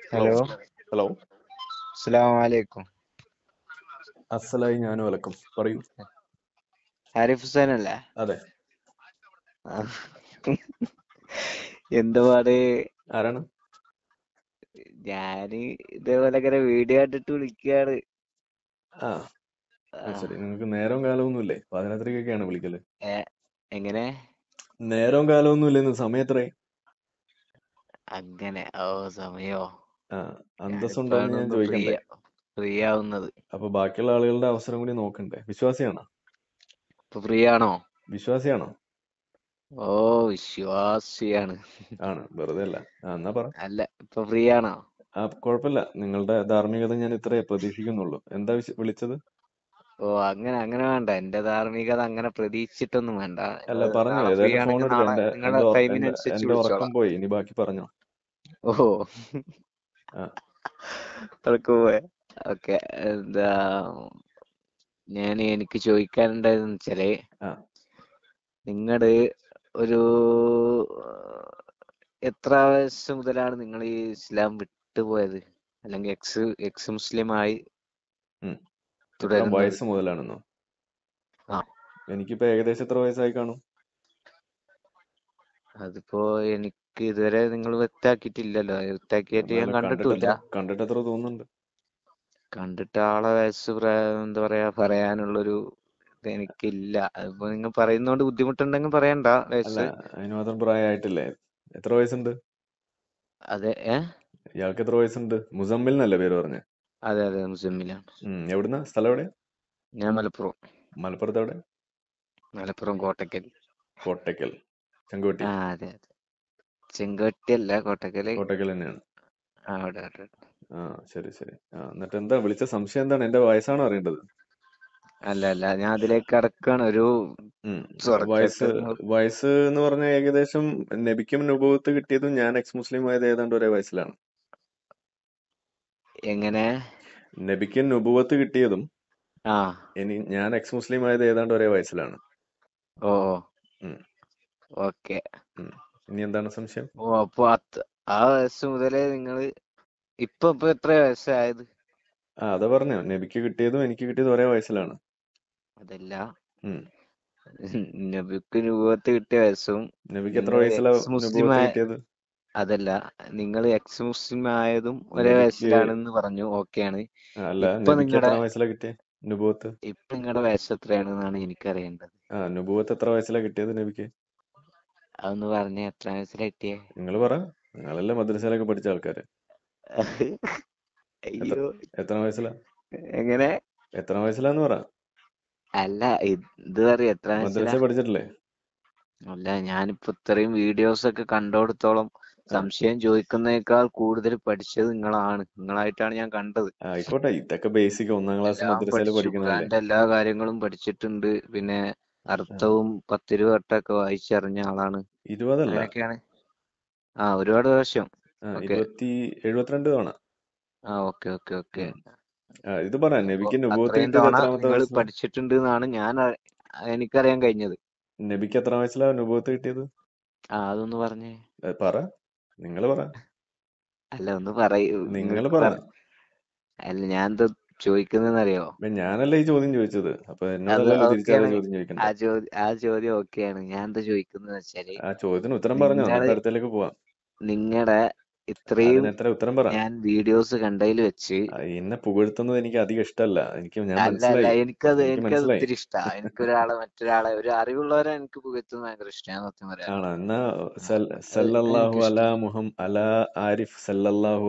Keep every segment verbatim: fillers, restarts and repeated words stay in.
Hello, hello hello. അസ്സലാമു അലൈക്കും. അസ്സലായി ഞാനും വലക്കും. പറയൂ. ആരിഫ് ഹുസൈൻ അല്ലേ? അതെ, ആ. എന്താ പാട്? ആരാണ്? ഞാന് ഇതേപോലെ ഇങ്ങനെ വീഡിയോ കണ്ടിട്ട് വിളിക്കുകയാണ്. ആ, ആ, അത് ശരി. നിങ്ങൾക്ക് നേരവും കാലമൊന്നുമില്ലേ? പാതിരാത്രിക്കൊക്കെയാണ് വിളിക്കല്. ഏ, എങ്ങനെ? നേരവും കാലമൊന്നും ഇല്ലെന്ന്. സമയം എത്രയായി? അങ്ങനെ ഓ സമയോ? ആ, അന്തസ്സുണ്ടോന്ന് ഞാനിപ്പോഴാണ് ഞാൻ ഒന്ന് ഫ്രീ ചോദിക്കണ്ടേ? ഫ്രീ ആവുന്നത്. അപ്പൊ ബാക്കിയുള്ള ആളുകളുടെ അവസരം കൂടി നോക്കണ്ടേ? വിശ്വാസിയാണോ? ഇപ്പൊ ഫ്രീ ആണോ? വിശ്വാസിയാണോ? ഓ, വിശ്വാസിയാണ്. ആണ്, വെറുതെ അല്ല. ആ, എന്നാ പറ. അല്ല, ഇപ്പൊ ഫ്രീ ആണോ? ആ, കുഴപ്പമില്ല. നിങ്ങളുടെ ധാർമ്മികത ഞാൻ ഇത്രേ പ്രതീക്ഷിക്കുന്നുള്ളൂ. എന്താ വിശ- വിളിച്ചത്? ഓ, അങ്ങനെ അങ്ങനെ വേണ്ട. എന്റെ ധാർമ്മികത അങ്ങനെ പ്രതീക്ഷിച്ചിട്ടൊന്നും വേണ്ട. അല്ല, നിങ്ങള് പറഞ്ഞോ. നാളെ ഫ്രീ ഏതായാലും ഫോൺ ആണെങ്കിൽ എടുത്തു. നാളെ എന്റെ നിങ്ങളുടെ എന്റെ ഉറ- എന്റെ ടൈമിനനുസരിച്ച് എന്റെ ഉറക്കം വിളിച്ചോളാം. പോയി. ഇനി ബാക്കി പറഞ്ഞോ. ഓ, ആ, അതൊക്കെ പോയ ഓക്കെ. എന്താ ഞാൻ എനിക്ക് ചോദിക്കാനുണ്ടായതെന്ന് വെച്ചാല്, ആ. നിങ്ങള് ഒരു എത്ര വയസ്സ് മുതലാണ് നിങ്ങൾ ഈ ഇസ്ലാം വിട്ടുപോയത്, അല്ലെങ്കിൽ എക്സ് എക്സ് മുസ്ലിം ആയി ഉം. എത്ര തുടരുന്നത്? വയസ്സ് മുതലാണെന്നോ? ആ, എനിക്കിപ്പോ ഏകദേശം എത്ര വയസ്സായി കാണും? അതിപ്പോ എനിക്ക് ഇതുവരെ നിങ്ങൾ വ്യക്താക്കിയിട്ടില്ലല്ലോ. വ്യക്താക്കിയിട്ട് ഞാൻ എന്നാലും കണ്ടിട്ട് കണ്ടിട്ടില്ല. എത്ര കണ്ടിട്ട് എത്ര തോന്നുന്നുണ്ട്? കണ്ടിട്ട് ആളെ വയസ്സ് പ്ര- എന്താ പറയാ പറയാനുള്ളൊരു ഇത് എനിക്കില്ല. അതിപ്പോ നിങ്ങൾ പറയുന്നോണ്ട് ബുദ്ധിമുട്ടുണ്ടെങ്കിൽ പറയണ്ട അല്ല, വയസ്സ്. അതിന് മാത്രം പ്രായമായിട്ടില്ലേ? എത്ര വയസ്സുണ്ട് അതെ, ഏ ഇയാൾക്ക്? എത്ര വയസ്സുണ്ട്? മുസമ്മിൽ എന്നല്ലേ പേര് പറഞ്ഞേ? അതെ അതെ, മുസമ്മിലാണ്. ഉം. എവിടുന്ന? സ്ഥലം എവിടെ? ഞാൻ മലപ്പുറം. മലപ്പുറത്ത് എവിടെ? മലപ്പുറം കോട്ടക്കൽ. കോട്ടയ്ക്കൽ, ചെങ്കോട്ടി. ആ, അതെ അതെ. ചെങ്കോട്ടി അല്ല, കോട്ടക്കല്. കോട്ടയ്ക്കൽ തന്നെയാണ്. ആ, അവിടെ അവിടെ. ആ, ശരി ശരി. ആ, എന്നിട്ട് എന്താ വിളിച്ച? സംശയം എന്താണ്? എന്റെ വയസ്സാണോ അറിയേണ്ടത്? അല്ല അല്ല, ഞാൻ അതിലേക്ക് കടക്കാണ്. ഒരു ഉം. വയസ്സ് തുടക്കത്തിൽ വയസ്സ് എന്ന് പറഞ്ഞ ഏകദേശം നബിക്കും നുബുവത്ത് കിട്ടിയതും ഞാൻ എക്സ് മുസ്ലിം ആയത് ഏതാണ്ട് ഒരേ വയസ്സിലാണ്. എങ്ങനെ? നബിക്ക് നുബുവത്ത് കിട്ടിയതും ആ, ഇനി ഞാൻ എക്സ് മുസ്ലിം ആയത് ഏതാണ്ട് ഒരേ വയസ്സിലാണ്. ഓ, ഉം. ഓക്കെ. ഉം. ഇനി എന്താണ് സംശയം? ഓ, അപ്പൊ അത് ആ വയസ്സ് മുതലേ നിങ്ങള് ഇപ്പൊ ഇപ്പൊ എത്ര വയസ്സായത്? ആ, അതാ പറഞ്ഞോ. നബിക്ക് കിട്ടിയതും എനിക്ക് കിട്ടിയതും ഒരേ വയസ്സിലാണ്. അതല്ല, ഉം. നബിക്ക് നുബുവത്ത് കിട്ടിയ വയസ്സും നബിക്ക് എത്ര നിങ്ങൾ വയസ്സിലാ എക്സ് മുസ്ലിം നുബുവത്ത് ആയ, കിട്ടിയത്? അതല്ല, നിങ്ങൾ എക്സ് മുസ്ലിം ആയതും ഒരേ നബിക്ക് വയസ്സിലാണെന്ന് പറഞ്ഞു. ഓക്കെയാണ്. ആ, അല്ല, ഇപ്പൊ നബിക്ക് നിങ്ങളുടെ എത്ര വയസ്സിലാ കിട്ടിയ നുബുവത്ത്? ഇപ്പൊ നിങ്ങളുടെ വയസ്സ് എത്രയാണെന്നാണ് എനിക്കറിയേണ്ടത്. ആ, നുബുവത്ത് എത്ര വയസ്സിലാ കിട്ടിയത് നബിക്ക്? അതൊന്ന് പറഞ്ഞേ, എത്ര വയസ്സിലാ കിട്ടിയേ? നിങ്ങൾ പറ. നിങ്ങളല്ലേ മദ്രസയിലൊക്കെ പഠിച്ച ആൾക്കാര്. എത്ര അയ്യോ, എത്ര വയസ്സിലാ? എങ്ങനെ? എത്ര വയസ്സിലാന്ന് പറ. അല്ല, ഇത് പറയാ എത്ര വയസ്സിലാ? മദ്രസ പഠിച്ചിട്ടില്ലേ? അല്ല, ഞാനിപ്പോ ഇത്രയും വീഡിയോസ് ഒക്കെ കണ്ടോടത്തോളം ആ, സംശയം ചോദിക്കുന്നേക്കാൾ കൂടുതൽ പഠിച്ചത് നിങ്ങളാണ്. നിങ്ങളായിട്ടാണ് ഞാൻ കണ്ടത്. ആയിക്കോട്ടെ. ഇതൊക്കെ ബേസിക് ഒന്നാം ക്ലാസ് എല്ലാം മദ്രസയിൽ പഠിച്ചു, പഠിക്കണതല്ലേ. ഖുറാന്റെ എല്ലാ കാര്യങ്ങളും പഠിച്ചിട്ടുണ്ട്. പിന്നെ ആ, അർത്ഥവും പത്തിരുവട്ടൊക്കെ വായിച്ചറിഞ്ഞ ആളാണ്. ഇരുപതല്ല. അങ്ങനെയൊക്കെയാണ്. ആ, ഒരുപാട് പ്രാവശ്യം. ആ, ഓക്കെ. ഇരുപത്തി എഴുപത്തിരണ്ട് തവണ. ആ, ഓക്കെ ഓക്കെ ഓക്കെ. ഉം. ആ, ഇത് പറ. അപ്പൊ നബിക്ക് നുബുവത്ത് അത്രയും കിട്ടിയത് തവണ എത്രാമത്തെ നിങ്ങൾ വയസ്സിലാ? പഠിച്ചിട്ടുണ്ട് എന്നാണ് ഞാൻ അ- എനിക്കറിയാൻ കഴിഞ്ഞത്. നബിക്ക് എത്ര വയസ്സിലാ നുബുവത്ത് കിട്ടിയത്? ആ, അതൊന്ന് പറഞ്ഞേ. ഏ, പറ. നിങ്ങൾ പറ. അല്ല, ഒന്ന് പറയൂ. നിങ്ങൾ നിങ്ങൾക്ക് പറ. പറ. അല്ല, ഞാൻ എന്താ ചോദിക്കുന്നതെന്നറിയോ? ഇപ്പൊ ഞാനല്ല ഈ ചോദ്യം ചോദിച്ചത്. അപ്പൊ അത് എന്നോടല്ലല്ലോ തിരിച്ചതേ ഓക്കെയാണ്. ചോദ്യം ആ ചോദിക്കണ്ടേ? ചോദ്യം ആ ചോദ്യം ഓക്കെയാണ്. ഞാൻ എന്താ ചോദിക്കുന്നത് വെച്ചാല്, ആ ചോദ്യത്തിന് ഉത്തരം പറഞ്ഞോ, നിങ്ങള് എന്നിട്ട് അടുത്തേക്ക് പോവാം. നിങ്ങളുടെ ഇത്രയും അതിന് എത്ര ഉത്തരം പറ. ഞാൻ വീഡിയോസ് കണ്ടതിൽ വെച്ച്, ആ, എന്നെ പുകഴ്ത്തുന്നത് എനിക്ക് അധികം ഇഷ്ടമല്ല. എനിക്ക് ഞാൻ അല്ല അല്ല, മനസ്സിലായി. എനിക്കത് എനിക്ക് എനിക്കത് മനസ്സിലായി. ഒത്തിരി ഇഷ്ടാ. എനിക്കൊരാളെ മറ്റൊരാളെ ഒരു അറിവുള്ളവരെ എനിക്ക് പുകഴ്ത്തുന്നത് ഭയങ്കര ഇഷ്ടമാണ്, സത്യം പറയാലോ. ആണോ? എന്നാ ആ, സൽ- അത് സല്ലല്ലാഹു അലാ എനിക്കിഷ്ടം. മുഹം അലാ ആരിഫ് സല്ലല്ലാഹു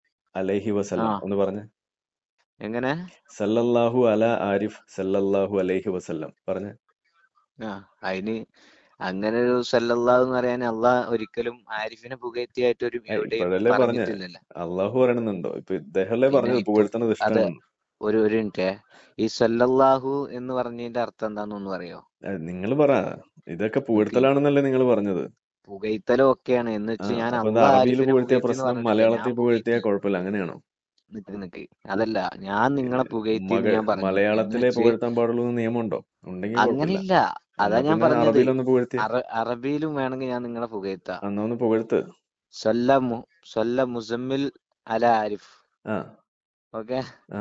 അലൈഹി ആ, വസല്ലം ഒന്ന് പറഞ്ഞേ. എങ്ങനെ? സല്ലല്ലാഹു അലാ ആരിഫ് സല്ലല്ലാഹു അലൈഹി വസല്ലം പറഞ്ഞേ. ആ, അതിന് അങ്ങനെ ഒരു സല്ലല്ലാഹു എന്ന് പറയാൻ അള്ളാഹ് ഒരിക്കലും ആരിഫിനെ പുകഴ്ത്തിയായിട്ട് ഒരു ഏയ്, എവിടെയും ഇപ്പോഴല്ലേ പറഞ്ഞേ. പറഞ്ഞിട്ടില്ലല്ലോ. അള്ളാഹു പറയണമെന്നുണ്ടോ? ഇപ്പൊ ഇദ്ദേഹമല്ലേ പിന്നെ പറഞ്ഞത് ഇപ്പൊ പുകഴ്ത്തുന്നത് അത് ഇഷ്ടമാണെന്ന്? ഒരു ഒരു മിനിറ്റ്, ഈ സല്ലല്ലാഹു എന്ന് പറഞ്ഞതിന്റെ അർത്ഥം എന്താണെന്നൊന്ന് പറയോ? നിങ്ങൾ പറ. ഇതൊക്കെ നിക്ക് പുകഴ്ത്തലാണെന്നല്ലേ നിങ്ങൾ പറഞ്ഞത്? പുകഴ്ത്തലും ഒക്കെയാണ് എന്ന് ആ, വെച്ച് ഞാൻ അപ്പൊ എന്താ അള്ളാഹ് അറബിയിൽ ആരിഫിനെ പുകഴ്ത്തിയ പുകഴ്ത്തി എന്ന് പ്രശ്നം, പറഞ്ഞിട്ടില്ല. ഞാൻ മലയാളത്തിൽ പുകഴ്ത്തിയ പുകഴ്ത്തി. കുഴപ്പമില്ല, അങ്ങനെയാണോ? നിക്ക് നിക്ക് അതല്ല, ഞാൻ നിങ്ങളെ പുകഴ്ത്തി മക എന്ന് ഞാൻ പറഞ്ഞു എന്ന് മലയാളത്തിലെ വെച്ച്. പുകഴ്ത്താൻ പാടുള്ളൂ എന്ന് നിയമമുണ്ടോ? ഉണ്ടെങ്കിൽ കുഴപ്പമില്ല. അങ്ങനെയില്ല. അതാ എന്നാ ഞാൻ പിന്നെ പറഞ്ഞത്. അറബിയിലൊന്ന് പുകഴ്ത്തിയ. അറ അറബിയിലും വേണമെങ്കിൽ ഞാൻ നിങ്ങളെ പുകഴ്ത്താം. എന്നാ ഒന്ന് പുകഴ്ത്ത്. സല്ല മു സല്ല മുസമ്മിൽ അല ആരിഫ്. ആ ഓക്കെ, ആ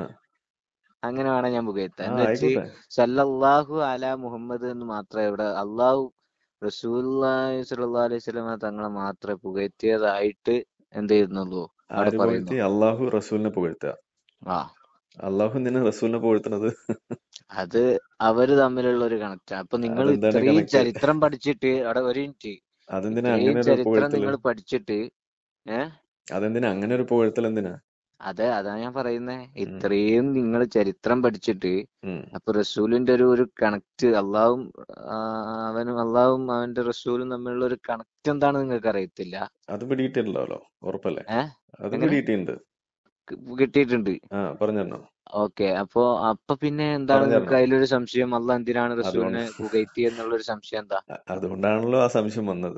അങ്ങനെ വേണം ഞാൻ പുകഴ്ത്താൻ. ആ എന്ന് വെച്ച് ആയിക്കോട്ടെ. സല്ലല്ലാഹു അല മുഹമ്മദ് എന്ന് മാത്രമേ ഇവിടെ അള്ളാഹു റസൂലുള്ളാഹി സ്വല്ലല്ലാഹു അലൈഹി വസല്ലമ തങ്ങളെ മാത്രമേ പുകഴ്ത്തിയതായിട്ട് എന്ത് ചെയ്യുന്നുള്ളൂ അവിടെ ആര് പുകഴ്ത്തി? പറയുന്നുള്ളൂ. അള്ളാഹു റസൂലിനെ പുകഴ്ത്തുക. ആ അള്ളാഹു എന്തിനാ റസൂലിനെ പുകഴ്ത്തുന്നത്? അത് അവര് തമ്മിലുള്ള ഒരു കണക്റ്റാ. അപ്പൊ നിങ്ങൾ അതെന്താണ് ഇത്രയും കണക്ട്? ചരിത്രം പഠിച്ചിട്ട് അവിടെ ഒരു മിനിറ്റ്, അതെന്തിനാ ഇത്രയും അങ്ങനെ ഒരു ചരിത്രം പുകഴ്ത്തല്? നിങ്ങൾ പഠിച്ചിട്ട് ഏഹ് അതെന്തിനാ അങ്ങനെ ഒരു പുകഴ്ത്തൽ എന്തിനാ? അതെ, അതാ ഞാൻ പറയുന്നേ. ഉം, ഇത്രയും നിങ്ങൾ ചരിത്രം പഠിച്ചിട്ട് ഉം. അപ്പൊ റസൂലിന്റെ ഒരു ഒരു കണക്ട്, അള്ളാഹും ആ, അവനും അള്ളാഹും അവന്റെ റസൂലും തമ്മിലുള്ള ഒരു കണക്ട് എന്താണെന്ന് നിങ്ങൾക്ക് അറിയത്തില്ല. അത് പിടികിട്ടിട്ടുണ്ടാവല്ലോ, ഉറപ്പല്ലേ? ഏഹ് അത് എങ്ങനെ പിടികിട്ടിട്ടുണ്ട്. കി- കിട്ടിയിട്ടുണ്ട്. ആ പറഞ്ഞോ, ഓക്കെ, അപ്പൊ അപ്പൊ പിന്നെ എന്താണ് നിങ്ങൾക്ക് പറഞ്ഞോ. അതിലൊരു സംശയം? അള്ളാഹ് എന്തിനാണ് അതുകൊണ്ട് റസൂലിനെ പുകഴ്ത്തി എന്നുള്ളൊരു സംശയം എന്താ? അ- അതുകൊണ്ടാണല്ലോ ആ സംശയം വന്നത്.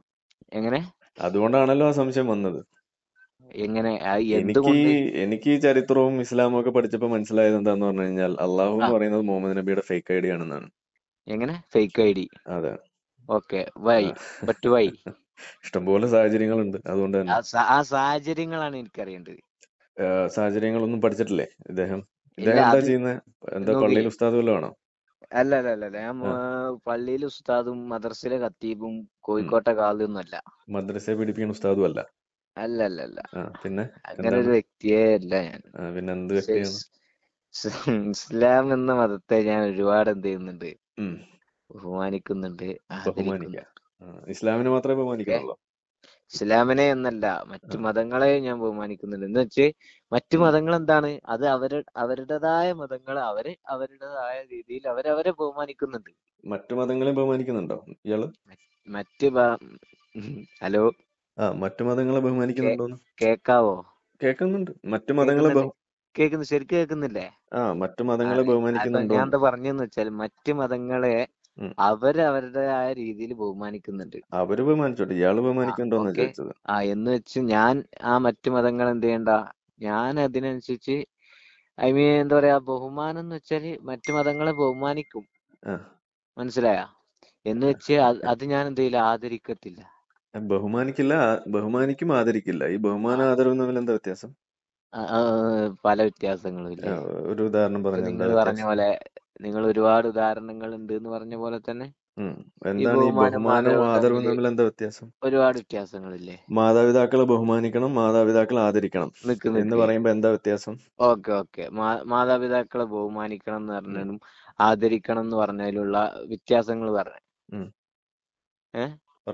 എങ്ങനെ അതുകൊണ്ടാണല്ലോ ആ സംശയം വന്നത്. എങ്ങനെ ആ, എനിക്ക് എന്തുകൊണ്ട്? എനിക്ക് ഈ ചരിത്രവും ഇസ്ലാമും ഒക്കെ പഠിച്ചപ്പോൾ മനസ്സിലായത് എന്താന്ന് പറഞ്ഞു കഴിഞ്ഞാൽ അള്ളാഹു ആ, എന്ന് പറയുന്നത് മുഹമ്മദ് നബിയുടെ ഫേക്ക് ഐഡി ആണെന്നാണ്. എങ്ങനെ ഫേക്ക് ഐ ഡി? അതെ. Okay, why? ആ. But why? ഇഷ്ടംപോലെ സാഹചര്യങ്ങളുണ്ട്, അതുകൊണ്ട് ആ തന്നെ. സ- ആ സാഹചര്യങ്ങളാണ് എനിക്കറിയേണ്ടത്. ആ, സാഹചര്യങ്ങളൊന്നും പഠിച്ചിട്ടില്ലേ ഇദ്ദേഹം? ഇല്ല, ഇദ്ദേഹം എന്താ അത് ചെയ്യുന്നത്? എന്താ നോക്കി. പള്ളിയിൽ ഉസ്താദ് വല്ലതും ആണോ? അല്ല അല്ല അല്ല അല്ല ഞാൻ ആ, പള്ളിയിലെ ഉസ്താദും മദ്രസയിലെ ഖത്തീബും ഉം. കോഴിക്കോട്ടെ ഖാദിയൊന്നും അല്ല. മദ്രസയെ പഠിപ്പിക്കുന്ന ഉസ്താദും അല്ല. അല്ല അല്ല അല്ല ആ പിന്നെ അങ്ങനെ എന്താണ്? ഒരു വ്യക്തിയേ അല്ല ഞാൻ. ആ, പിന്നെ എന്ത് പക്ഷെ വ്യക്തിയാണ്? ഇസ്- ഇസ് ഇസ്ലാം എന്ന മതത്തെ ഞാൻ ഒരുപാട് എന്ത് ചെയ്യുന്നുണ്ട്, ഉം. ബഹുമാനിക്കുന്നുണ്ട്, ബഹുമാനിക്കുക. ആദരിക്കുന്നുണ്ട്. ആ, ഇസ്ലാമിനെ മാത്രമേ ഓക്കെ, ബഹുമാനിക്കുന്നുള്ളൂ. ഇസ്ലാമിനെ എന്നല്ല മറ്റു ആ, മതങ്ങളെ ഞാൻ ബഹുമാനിക്കുന്നുണ്ട്. എന്ന് വെച്ച് മറ്റു ഉം. മതങ്ങൾ എന്താണ്, അത് അവര് അവരുടേതായ മതങ്ങൾ അവര് അവരുടേതായ രീതിയിൽ അവരവരെ ബഹുമാനിക്കുന്നുണ്ട്. മറ്റു മതങ്ങളെ ബഹുമാനിക്കുന്നുണ്ടോ ഇയാള്? മറ്റ് മറ്റ് ബ- ഹലോ, ആ, മറ്റു മതങ്ങളെ കേ ബഹുമാനിക്കുന്നുണ്ടോന്ന് കേക്കാവോ? കേൾക്കുന്നുണ്ട്. മറ്റു മതങ്ങളെ കേക്കുന്നില്ലേ? ബഹു കേക്കുന്നു, ശരിക്കും കേൾക്കുന്നില്ലേ? ആ മറ്റു ആ, മതങ്ങളെ അപ്പൊ ഞാൻ ബഹുമാനിക്കുന്നുണ്ടോന്ന്. എന്താ പറഞ്ഞെന്ന് വെച്ചാൽ മറ്റ് മതങ്ങളെ ഉം. അവര് അവരുടേതായ രീതിയിൽ ബഹുമാനിക്കുന്നുണ്ട്. അവര് ബഹുമാനിച്ചോട്ടെ, ഇയാള് ആ, ബഹുമാനിക്കുന്നുണ്ടോന്നാ ഓക്കെ. ചോദിച്ചത്. ആ, എന്ന് വെച്ച് ഞാൻ ആ മറ്റു മതങ്ങൾ എന്ത് ചെയ്യണ്ട, ഞാൻ അതിനനുസരിച്ച് ഐ മീൻ എന്താ പറയാ, ബഹുമാനം എന്ന് വെച്ചാല് മറ്റു മതങ്ങളെ ബഹുമാനിക്കും. ആ, മനസ്സിലായ? എന്ന് വെച്ച് അത് അത് ഞാൻ എന്ത് ചെയ്യില്ല, ആദരിക്കത്തില്ല. ബഹുമാനിക്കില്ല, ആ- ബഹുമാനിക്കും ആദരിക്കില്ല. ഈ ആ, ബഹുമാനം ആദരവും തമ്മിൽ എന്താ വ്യത്യാസം? ആ, ആ, പല വ്യത്യാസങ്ങളും ആ, ഇല്ലേ? ഒരു ഉദാഹരണം ഇപ്പൊ പറഞ്ഞ എന്താ നിങ്ങൾ പറഞ്ഞ വ്യത്യാസം? പോലെ, നിങ്ങൾ ഒരുപാട് ഉദാഹരണങ്ങൾ ഉണ്ട് എന്ന് പറഞ്ഞ പോലെ തന്നെ ഉം. ഈ എന്താണ് ഈ ബഹുമാനം ബഹുമാനവും ആദരവും ആദരവും തമ്മില് തമ്മിൽ എന്താ വ്യത്യാസം? ഒരുപാട് വ്യത്യാസങ്ങളില്ലേ? മാതാപിതാക്കളെ ബഹുമാനിക്കണം, മാതാപിതാക്കളെ ആദരിക്കണം നിക്ക് എന്ന് നിക്ക് പറയുമ്പോ എന്താ വ്യത്യാസം? ഓക്കെ ഓക്കെ, മാ മാതാപിതാക്കളെ ബഹുമാനിക്കണം എന്ന് ഉം. പറഞ്ഞതിനും ആദരിക്കണം എന്ന് പറഞ്ഞതിലുള്ള വ്യത്യാസങ്ങൾ പറഞ്ഞു. ഉം. ഏഹ് പറ.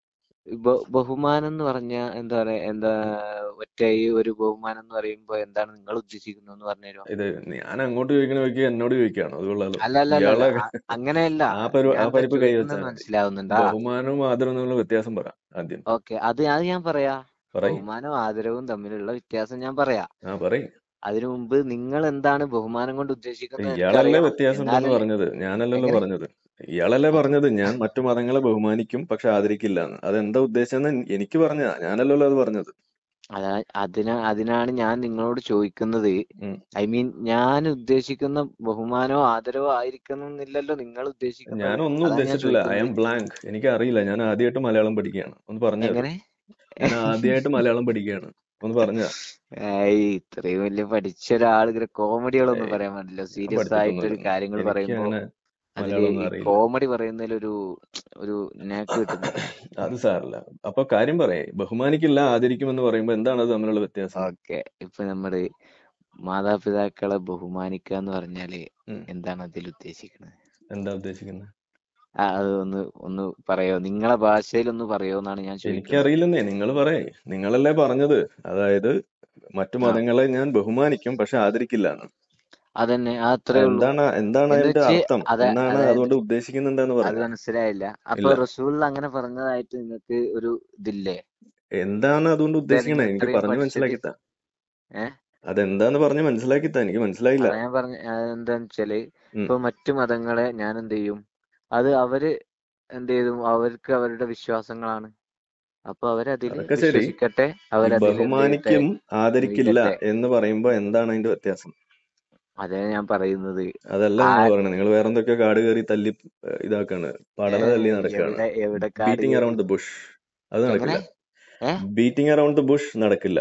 ബ- ബഹുമാനം എന്ന് പറഞ്ഞ എന്താ പറയാ, എന്താ ഒറ്റ ഈ ഒരു ബഹുമാനം എന്ന് പറയുമ്പോ എന്താണ് നിങ്ങൾ ഉദ്ദേശിക്കുന്നത് എന്ന് പറഞ്ഞുതരുമോ? ഇത് ഞാൻ അങ്ങോട്ട് ചോദിക്കണ ചോദിക്കുക എന്നോട് ചോദിക്കുകയാണോ? അത് കൊള്ളാലോ. അല്ല അല്ല അല്ല അല്ല ഇയാളെ അ- അങ്ങനെയല്ല. ആ പരി ഞാൻ ആ എന്താ പരിപ്പ് കൈ വെച്ചാൽ ചോദിക്കുന്നത് മതി. മനസ്സിലാവുന്നുണ്ടാ? ബഹുമാനവും ആദരവും തമ്മിലുള്ള വ്യത്യാസം പറ ആദ്യം. ഓക്കെ, അത് അത് ഞാൻ പറയാ. പറയ്. ബഹുമാനവും ആദരവും തമ്മിലുള്ള വ്യത്യാസം ഞാൻ പറയാ. ആ പറയ്. അതിനു മുമ്പ് നിങ്ങൾ എന്താണ് ബഹുമാനം കൊണ്ട് ഉദ്ദേശിക്കുന്നത് ഇയാളല്ലേ എനിക്കറിയണം, വ്യത്യാസം ഉണ്ടെന്ന് എന്നാലല്ലേ. പറഞ്ഞത്, ഞാനല്ലല്ലോ എങ്ങനെ? പറഞ്ഞത്. ഇയാളല്ലേ അ- പറഞ്ഞത് ഞാൻ മറ്റു മതങ്ങളെ ബഹുമാനിക്കും പക്ഷെ ആദരിക്കില്ല എന്ന്. അതെന്താ ഉദ്ദേശിച്ചെന്ന് എനിക്ക് പറഞ്ഞതാ, ഞാനല്ലല്ലോ അത് പറഞ്ഞത്. അതാ അതിനാ അതിനാണ് ഞാൻ നിങ്ങളോട് ചോദിക്കുന്നത്. ഉം. ഐ മീൻ ഞാൻ ഉദ്ദേശിക്കുന്ന ബഹുമാനമോ ആദരവോ ആയിരിക്കണം എന്നില്ലല്ലോ നിങ്ങൾ ഉദ്ദേശിക്കുന്നത്. ഞാനൊന്നും അതാ ഞാൻ ഉദ്ദേശിച്ചിട്ടില്ല. ഐ ചോദിക്കുന്നത്. Am blank. എനിക്ക് അറിയില്ല. ഞാൻ ആദ്യമായിട്ട് മലയാളം പഠിക്കുകയാണ്. ഒന്ന് പറഞ്ഞു തരൂ. എങ്ങനെ? ഞാൻ ആദ്യമായിട്ട് മലയാളം പഠിക്കുകയാണ്. ഒന്ന് പറഞ്ഞാ. ഏയ്, ഇത്രയും വലിയ പഠിച്ച ഒരാൾ ഇങ്ങനെ കോമഡികളൊന്നും ഏയ് പറയാൻ പാടില്ല. ഞാൻ സീരിയസ് പഠിച്ചിട്ടൊന്നുമില്ല. ആയിട്ടൊരു കാര്യങ്ങൾ എനിക്ക് പറയുമ്പോ അങ്ങനെ അതില് മലയാളം ഒന്നും ഈ അറിയില്ല. കോമഡി പറയുന്നതിൽ ഒരു ഒരു നാക്ക് കിട്ടുന്നില്ല. അത് സാരല്ല. അപ്പൊ കാര്യം പറയേ. ബഹുമാനിക്കില്ല ആദരിക്കുമെന്ന് പറയുമ്പോ എന്താണ് അത് തമ്മിലുള്ള വ്യത്യാസം? ഓക്കെ, ഇപ്പൊ നമ്മള് മാതാപിതാക്കളെ ബഹുമാനിക്കുക എന്ന് പറഞ്ഞാല് ഉം. എന്താണ് അതിൽ ഉദ്ദേശിക്കുന്നത്? എന്താ ഉദ്ദേശിക്കുന്നത്? ആ, അത് ഒന്ന് ഒന്ന് പറയോ, നിങ്ങളെ ഭാഷയിൽ ഒന്ന് പറയോ എന്നാണ് ഞാൻ ചോദിക്കുന്നത്. എനിക്കറിയില്ലെന്നേ. നിങ്ങൾ പറയേ. നിങ്ങളല്ലേ പറഞ്ഞത്. അതായത് മറ്റു ആ, മതങ്ങളെ ഞാൻ ബഹുമാനിക്കും പക്ഷെ ആദരിക്കില്ല എന്ന്. അതന്നെ, ആ അത്രേ ഉള്ളൂ. എന്താണ് എന്താണ് എന്ന് അതിന്റെ വെച്ച് അർത്ഥം? അത എന്താണ് അതായത് അതുകൊണ്ട് ഉദ്ദേശിക്കുന്നുണ്ടെന്ന് അത് പറഞ്ഞ? മനസ്സിലായില്ല. അപ്പൊ ഇല്ല. റസൂൽ അങ്ങനെ പറഞ്ഞതായിട്ട് നിങ്ങൾക്ക് ഒരു ഇതില്ലേ? എന്താണ് അതുകൊണ്ട് അതെ, നിങ്ങൾ ഉദ്ദേശിക്കണേ? എനിക്ക് ഇത്രയും പറഞ്ഞു പഠിച്ചിട്ട്. മനസ്സിലാക്കിത്താ. ഏഹ് അതെന്താന്ന് പറഞ്ഞ് മനസ്സിലാക്കിത്താ. എനിക്ക് മനസ്സിലായില്ല. അതാ ഞാൻ പറഞ്ഞ എന്താന്ന് വെച്ചാല്, ഉം. ഇപ്പൊ മറ്റു മതങ്ങളെ ഞാൻ എന്ത് ചെയ്യും, അത് അവര് എന്ത് ചെയ്തു, അവർക്ക് അവരുടെ വിശ്വാസങ്ങളാണ്. അപ്പൊ അവരതില് അതൊക്കെ ശരി. വിശ്വസിക്കട്ടെ, ഈ അവരതിൽ എന്ത് ചെയ്യട്ടെ, ബഹുമാനിക്കും ആദരിക്കില്ല ജീവിക്കട്ടെ. എന്ന് പറയുമ്പോ എന്താണ് അതിന്റെ വ്യത്യാസം? അതേ ഞാൻ പറയുന്നത്. അതല്ല ആ നിങ്ങൾ പറയണത്. നിങ്ങൾ വേറെ എന്തൊക്കെയോ കാട് കയറി തല്ലി ഏഹ്, ഇതാക്കാണ്. ഏ, പടല തല്ലി നടക്കാണ്. എവിടെ എവിടെ കാട് ബീറ്റിംഗ് കയറി? Around the bush. അത് എങ്ങനെ? നടക്കില്ല. A beating around the bush നടക്കില്ല.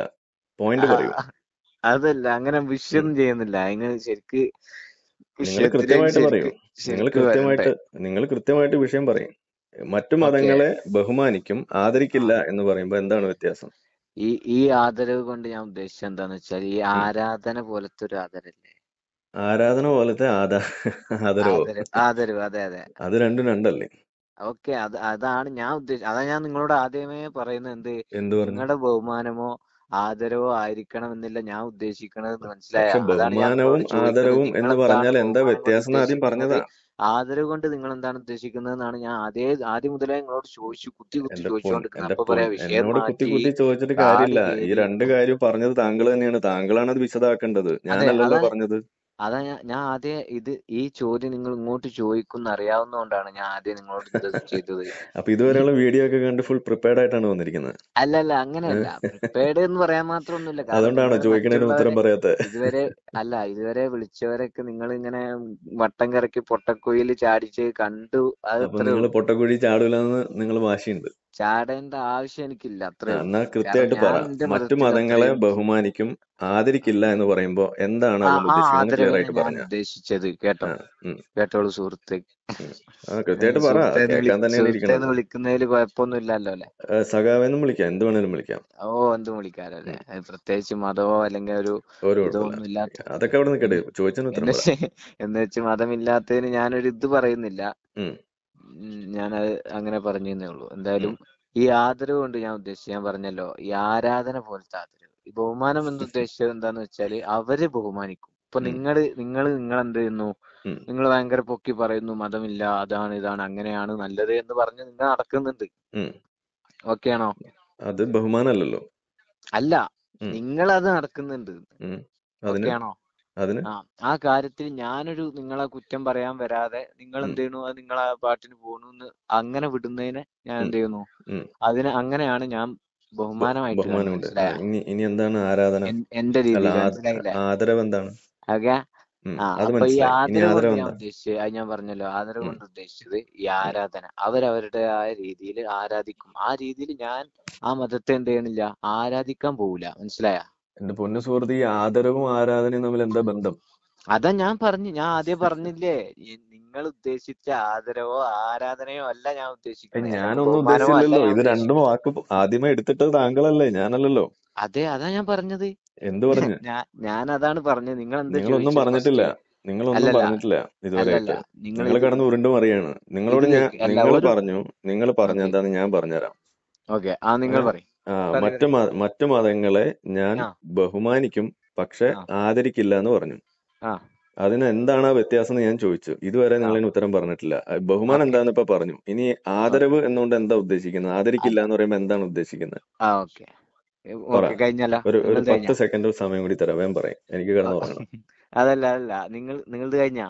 പോയിന്റ് ആ, പറയൂ. അതല്ല, അങ്ങനെ ഉം. വിഷയൊന്നും ചെയ്യുന്നില്ല. അതിന് ശരിക്ക് നിങ്ങൾ വിഷയത്തിലേക്ക് കൃത്യമായിട്ട് പറയൂ. ശരിക്ക് നിങ്ങൾ ശരിക്ക് വരണ്ടേ. കൃത്യമായിട്ട് നിങ്ങൾ കൃത്യമായിട്ട് വിഷയം പറയും. മറ്റു ഓക്കെ, മതങ്ങളെ ബഹുമാനിക്കും ആ ആദരിക്കില്ല എന്ന് പറയുമ്പോൾ എന്താണ് വ്യത്യാസം? ഈ ഈ ആദരവ് കൊണ്ട് ഞാൻ ഉദ്ദേശിച്ചത് എന്താന്ന് വെച്ചാൽ ഈ ഉം. ആരാധന പോലത്തെ ഒരു ആദരല്ലേ. ആരാധന പോലത്തെ ആദാ ആദരവോ? ആദരവ് ആദരവ് അതെ അതെ. അത് രണ്ടും രണ്ടല്ലേ? ഓക്കെ, അത് അതാണ് ഞാൻ ഉദ്ദേശിച്ചത്. അതാ ഞാൻ നിങ്ങളോട് ആദ്യമേ പറയുന്നത്. എന്ത് എന്ത് പറഞ്ഞു? നിങ്ങളുടെ ബഹുമാനമോ ആദരവോ ആയിരിക്കണം എന്നില്ല ഞാൻ ഉദ്ദേശിക്കണത്. മനസ്സിലായ? പക്ഷെ അതാണ് ഞാൻ ബഹുമാനവും നിങ്ങളോട് ചോദിക്കുന്നത്. ആദരവും നിങ്ങൾ എന്ന് എന്താണ് പറഞ്ഞാൽ എന്താ ബഹുമാനം കൊണ്ട് വ്യത്യാസം എന്ന് ആദ്യം ഉദ്ദേശിക്കുന്നത്, പറഞ്ഞതാ. ആദരവ് കൊണ്ട് നിങ്ങൾ എന്താണ് ഉദ്ദേശിക്കുന്നത് എന്നാണ് ഞാൻ ആദ്യ ആദ്യം മുതലേ നിങ്ങളോട് ചോദിച്ചു, കുത്തി കുത്തി എന്റെ പൊൻ ചോദിച്ചുകൊണ്ടിരിക്കുന്നത്. എന്റെ അപ്പൊ പൊൻ പറയാ വിഷയം എന്നോട് കുത്തി മാറ്റി കുത്തി ചോദിച്ചിട്ട് കാട് കാര്യമില്ല. ഈ കയറി. രണ്ട് കാര്യം പറഞ്ഞത് താങ്കൾ തന്നെയാണ്. താങ്കളാണ് അത് വിശദാക്കേണ്ടത്, അതെ, ഞാനല്ലല്ലോ അതാ പറഞ്ഞത്. അതാ ഞാൻ ഞാൻ ആദ്യം ഇത് ഈ ചോദ്യം നിങ്ങൾ ഇങ്ങോട്ട് ചോദിക്കുന്ന അറിയാവുന്നതുകൊണ്ടാണ് ഞാൻ ആദ്യം നിങ്ങളോട് ഇത് ചെയ്തത്. അപ്പൊ ഇതുവരെയുള്ള വീഡിയോ ഒക്കെ കണ്ട് ഫുൾ പ്രിപ്പയർഡ് ആയിട്ടാണ് വന്നിരിക്കുന്നത്. അല്ല അല്ല, അങ്ങനെയല്ല. പ്രിപ്പയർഡ് എന്ന് പറയാൻ മാത്രമൊന്നുമില്ല. കാരണം അതുകൊണ്ടാണോ നിങ്ങൾ ചോദിക്കണതിന് ഉത്തരം മറ്റുള്ളവരെ പറയാത്തെ? ഇതുവരെ അല്ല ഇതുവരെ വിളിച്ചവരൊക്കെ നിങ്ങൾ ഇങ്ങനെ വട്ടം കറക്കി പൊട്ടക്കുഴിയിൽ ചാടിച്ച് കണ്ടു. അത് അപ്പൊ അത്രേ നിങ്ങൾ ഉള്ളൂ. പൊട്ടക്കുഴി ചാടൂലെന്ന് നിങ്ങൾ വാശിയുണ്ട്. ചാടേണ്ട ആവശ്യം എനിക്കില്ല, ആ, അത്രേ ഉള്ളൂ. എന്നാ കാരണം കൃത്യമായിട്ട് ഞാൻ പറ. എന്റെ മറ്റു മതത്തിൽ മതങ്ങളെ അത്രയും ബഹുമാനിക്കും ആദരിക്കില്ല എന്ന് പറയുമ്പോ എന്താണ് ആ അതുകൊണ്ട് ആ ഉദ്ദേശിക്കുന്നത് ക്ലിയർ ആദരവിനെ ആയിട്ട് ഞാൻ പറഞ്ഞ. ഉദ്ദേശിച്ചത്. കേട്ടോ, ആ ഉം കേട്ടോളൂ സുഹൃത്തെ. ഉം. ആ കൃത്യമായിട്ട് പറ. സുഹൃത്തേന്ന് വിളി കേൾക്കാൻ തന്നെയാണ് ഇരിക്കണത്. സുഹൃത്തേന്ന് വിളിക്കുന്നതിൽ കുഴപ്പമൊന്നുമില്ലല്ലോ അല്ലെ? ആ, സഖാവെന്നും വിളിക്കാം, എന്ത് വേണേലും വിളിക്കാം. ഓ, എന്തും വിളിക്കാലോ അല്ലെ? ഉം. അത് പ്രത്യേകിച്ച് മതമോ അല്ലെങ്കിൽ ഒരു ഒരു ഇതോ കുഴപ്പമില്ല. ഒന്നും ഇല്ലാത്ത അതൊക്കെ അവിടെ നിൽക്കട്ടെ, എന്ന് ചോദിച്ചതിന് ഉത്തരം എന്ന് പറ. വെച്ച് എന്ന് വെച്ച് മതമില്ലാത്തതിന് ഞാനൊരു ഇത് പറയുന്നില്ല. ഉം ഉം, ഞാനത് അങ്ങനെ പറഞ്ഞേ ഉള്ളൂ. ഉം എന്തായാലും ഈ ആദരവ് കൊണ്ട് ഞാൻ ഉദ്ദേശിച്ചത് ഞാൻ പറഞ്ഞല്ലോ, ഈ ആരാധന പോലത്തെ ആദരവ്. ഈ ബഹുമാനം എന്ന് ഉദ്ദേശിച്ചത് എന്താന്ന് വെച്ചാല് അവര് ബഹുമാനിക്കും. ഇപ്പൊ ഉം നിങ്ങള് നിങ്ങള് നിങ്ങൾ എന്ത് ചെയ്യുന്നു? ഉം നിങ്ങൾ ഭയങ്കര പൊക്കി പറയുന്നു, മതമില്ല, അതാണ് ഇതാണ് അങ്ങനെയാണ് നല്ലത് എന്ന് പറഞ്ഞ് നിങ്ങൾ നടക്കുന്നുണ്ട്. ഉം. ഓക്കെ ആണോ? അത് ബഹുമാനമല്ലല്ലോ. അല്ല, ഉം നിങ്ങളത് നടക്കുന്നുണ്ട്. ഉം. ഓക്കെ അതിന് ആണോ? അതിന് ആ ആ കാര്യത്തിൽ ഞാനൊരു നിങ്ങളെ കുറ്റം പറയാൻ വരാതെ നിങ്ങൾ ഉം എന്ത് ചെയ്യുന്നു, അത് നിങ്ങളെ പാട്ടിന് പോകണമെന്ന് അങ്ങനെ വിടുന്നതിനെ ഞാൻ ഉം എന്ത് ചെയ്യുന്നു, ഉം. അതിന് അങ്ങനെയാണ് ഞാൻ ബ- ബഹുമാനമായിട്ട് കാണുന്നത്. ബഹുമാനമുണ്ട്. ആ, മനസ്സിലായ? ഇനി ഇനി എന്താണ് ആരാധന? എന്റെ അല്ല, രീതിയിൽ ആ- മനസ്സിലായില്ലേ? ആദരവ് എന്താണ്? ഓക്കെ. ഉം ആ അത് അപ്പൊ ഈ മനസ്സിലായി. ഇനി ആദരവ് കൊണ്ട് ആദരവ് ഞാൻ എന്താ? ഉദ്ദേശിച്ചത്, അത് ഞാൻ പറഞ്ഞല്ലോ, ആദരവ് ഉം കൊണ്ട് ഉദ്ദേശിച്ചത് ഈ ഉം ആരാധന. അവരവരുടേതായ രീതിയിൽ ആരാധിക്കും. ആ രീതിയിൽ ഞാൻ ആ മതത്തെ എന്ത് ചെയ്യണില്ല, ആരാധിക്കാൻ പോവില്ല. മനസ്സിലായ? എന്റെ പൊന്നു സുഹൃത്ത്, ഈ ആദരവും ആരാധനയും തമ്മിൽ എന്താ ബന്ധം? അതാ ഞാൻ പറഞ്ഞു, ഞാൻ ആദ്യം പറഞ്ഞില്ലേ, ഈ നിങ്ങൾ ഉദ്ദേശിച്ച ആദരവോ ആരാധനയോ അല്ല ഞാൻ ഏയ്, ഉദ്ദേശിക്കുന്നത്, അല്ലെങ്കിൽ ഞാനൊന്നും ബഹുമാനമോ അല്ല ഉദ്ദേശിച്ചില്ലല്ലോ. ഞാൻ ഇത് രണ്ടും ഉദ്ദേശിക്കുന്നത്. വാക്ക് ആദ്യമേ എടുത്തിട്ടത് താങ്കളല്ലേ, ഞാനല്ലല്ലോ. അതെ, അതാ ഞാൻ പറഞ്ഞത്. എന്ത് പറഞ്ഞ്? ഞാൻ ഞാൻ അതാണ് പറഞ്ഞത്. നിങ്ങൾ എന്താ നിങ്ങളൊന്നും ചോദിച്ചത് പറഞ്ഞിട്ടില്ല. ഫസ്റ്റ്? നിങ്ങളൊന്നും അല്ലല്ല പറഞ്ഞിട്ടില്ല അല്ലല്ല, ഇതുവരെയായിട്ട്. നിങ്ങൾ നിങ്ങൾ ഇത് കിടന്ന് ഉരുണ്ടും അറിയാണ്. ഇത് നിങ്ങളോട് ഞാൻ കേക്ക് അല്ല നിങ്ങൾ ഒരു പറഞ്ഞു നിങ്ങൾ പറഞ്ഞ ഓക്കെ എന്താന്ന് ഞാൻ പറഞ്ഞുതരാം. ഓക്കെ ആ ഏ നിങ്ങൾ പറയും. ആ പറയൂ മറ്റു പറയൂ. മ- മറ്റു മതങ്ങളെ ഞാൻ ആ ബഹുമാനിക്കും പക്ഷെ ആ ആദരിക്കില്ല എന്ന് പറഞ്ഞു. ആ അതിന് എന്താണ് ആ വ്യത്യാസം എന്ന് ഞാൻ ചോദിച്ചു. ഇതുവരെ ആ നിങ്ങൾ അതിന് ഉത്തരം പറഞ്ഞിട്ടില്ല. ആ, ബഹുമാനം ഓക്കെ എന്താന്ന് ഇപ്പൊ പറഞ്ഞു. ഇനി ഓക്കെ ആദരവ് എന്നുകൊണ്ട് എന്താ ഉദ്ദേശിക്കുന്നത്? അല്ല ആദരിക്കില്ല എന്ന് പറയുമ്പോൾ എന്താണ് ഉദ്ദേശിക്കുന്നത്? ആ ഓക്കെ പറ. ഓക്കെ കഴിഞ്ഞല്ലോ. ഒരു ഒരു നിങ്ങളത് പത്ത് കഴിഞ്ഞാ? സെക്കൻഡ് സമയം കൂടി തരാം, വേഗം പറയും, എനിക്ക് ഓ, കിടന്നുറങ്ങണം. അതല്ല അതല്ല, നിങ്ങൾ നിങ്ങളത് കഴിഞ്ഞാ?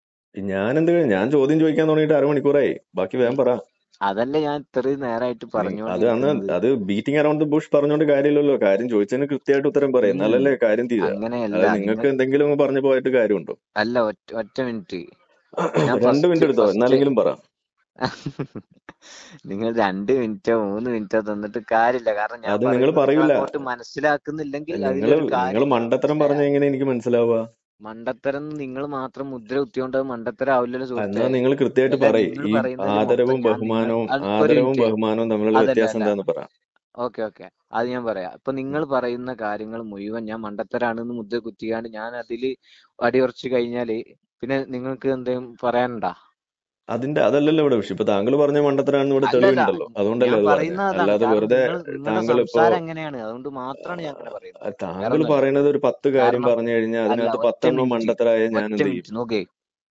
ഞാൻ എന്ത് ഞാൻ ചോദ്യം ചോദിക്കാൻ തുടങ്ങിയിട്ട് അരമണിക്കൂറായി. ബാക്കി വേഗം പറ. അതല്ലേ ഞാൻ ഇത്രയും നേരമായിട്ട് നി- അത് അന്ന് പറഞ്ഞുകൊണ്ടിരിക്കുന്നത്. അത് ബീറ്റിംഗ് അറൌണ്ട് ദ ബുഷ് പറഞ്ഞോണ്ട് കാര്യമില്ലല്ലോ. കാര്യം ചോദിച്ചതിന് കൃത്യമായിട്ട് ഉത്തരം പറയും, ഉം എന്നാലല്ലേ കാര്യം തീരുക. അങ്ങനെയല്ല അതായത് നിങ്ങൾ. നിങ്ങൾക്ക് എന്തെങ്കിലും അങ്ങ് പറഞ്ഞു പോയിട്ട് കാര്യമുണ്ടോ? അല്ല, ഒറ്റ ഒറ്റ മിനിറ്റ്. ഞാൻ രണ്ട് ഫസ്റ്റ് മിനിറ്റ് എടുത്തോ, ഫസ്റ്റ് എന്നാലെങ്കിലും പറ. നിങ്ങൾ രണ്ട് മിനിറ്റോ മൂന്ന് മിനിറ്റോ തന്നിട്ട് കാര്യമില്ല. കാരണം ഞാൻ അത് നിങ്ങൾ പറയുന്നത് നിങ്ങൾ പറയൂല. അങ്ങോട്ട് മനസ്സിലാക്കുന്നില്ലെങ്കിൽ നിങ്ങൾ അതിലൊരു നിങ്ങൾ കാര്യമില്ല. മണ്ടത്തരം മനസ്സിലായ? പറഞ്ഞ എങ്ങനെ എനിക്ക് മനസ്സിലാവുക? മണ്ടത്തരം നിങ്ങൾ മാത്രം മുദ്ര കുത്തിയോണ്ട് അത് മണ്ടത്തരം ആവില്ലല്ലോ എന്നാ സുഹൃത്തെ. നിങ്ങൾ കൃത്യമായിട്ട് അതല്ല, പറയും. നിങ്ങൾ ഈ പറയുന്നതിൽ മൊത്തം ആദരവും ഞാൻ നിങ്ങൾ ബഹുമാനവും അത് ഒരു ആദരവും മിനിറ്റ്. ബഹുമാനവും തമ്മിലുള്ള അതല്ല വ്യത്യാസം അല്ല എന്താന്ന് പറ. ഓക്കെ ഓക്കെ അത് ഞാൻ പറയാം. ഇപ്പൊ നിങ്ങൾ പറയുന്ന കാര്യങ്ങൾ മുഴുവൻ ഞാൻ മണ്ടത്തരാണെന്ന് മുദ്ര കുത്തിയാണ്ട് ഞാൻ അതില് അടിയുറച്ചു കഴിഞ്ഞാല് പിന്നെ നിങ്ങൾക്ക് എന്തെങ്കിലും പറയാനുണ്ടാ? അതിന്റെ അതല്ലല്ലോ ഇവിടെ വിഷയം. ഇപ്പൊ താങ്കൾ പറഞ്ഞ മണ്ടത്തരാണെന്ന് ഇവിടെ അല്ലല്ല, തെളിവുണ്ടല്ലോ, അതുകൊണ്ടല്ലേ ഞാൻ അത് പറഞ്ഞത്. പറയുന്നത് അതാണ്. അല്ലാതെ കാരണം വെറുതെ നിങ്ങൾ നിങ്ങളുടെ താങ്കൾ ഇപ്പോ സംസാരം എങ്ങനെയാണ്, അതുകൊണ്ട് മാത്രമാണ് ഞാൻ അങ്ങനെ പറയുന്നത്. ആ, വേറെ താങ്കൾ ഒന്നുമല്ല. പറയുന്നത് ഒരു പത്ത് കാര്യം കാരണം പറഞ്ഞു കഴിഞ്ഞാൽ അല്ല, അതിനകത്ത് ഒറ്റ പത്തെണ്ണം മിനിറ്റ് മണ്ടത്തരായ ഞാൻ ഒറ്റ എന്ത് ചെയ്യും? മിനിറ്റ് നോക്കേ.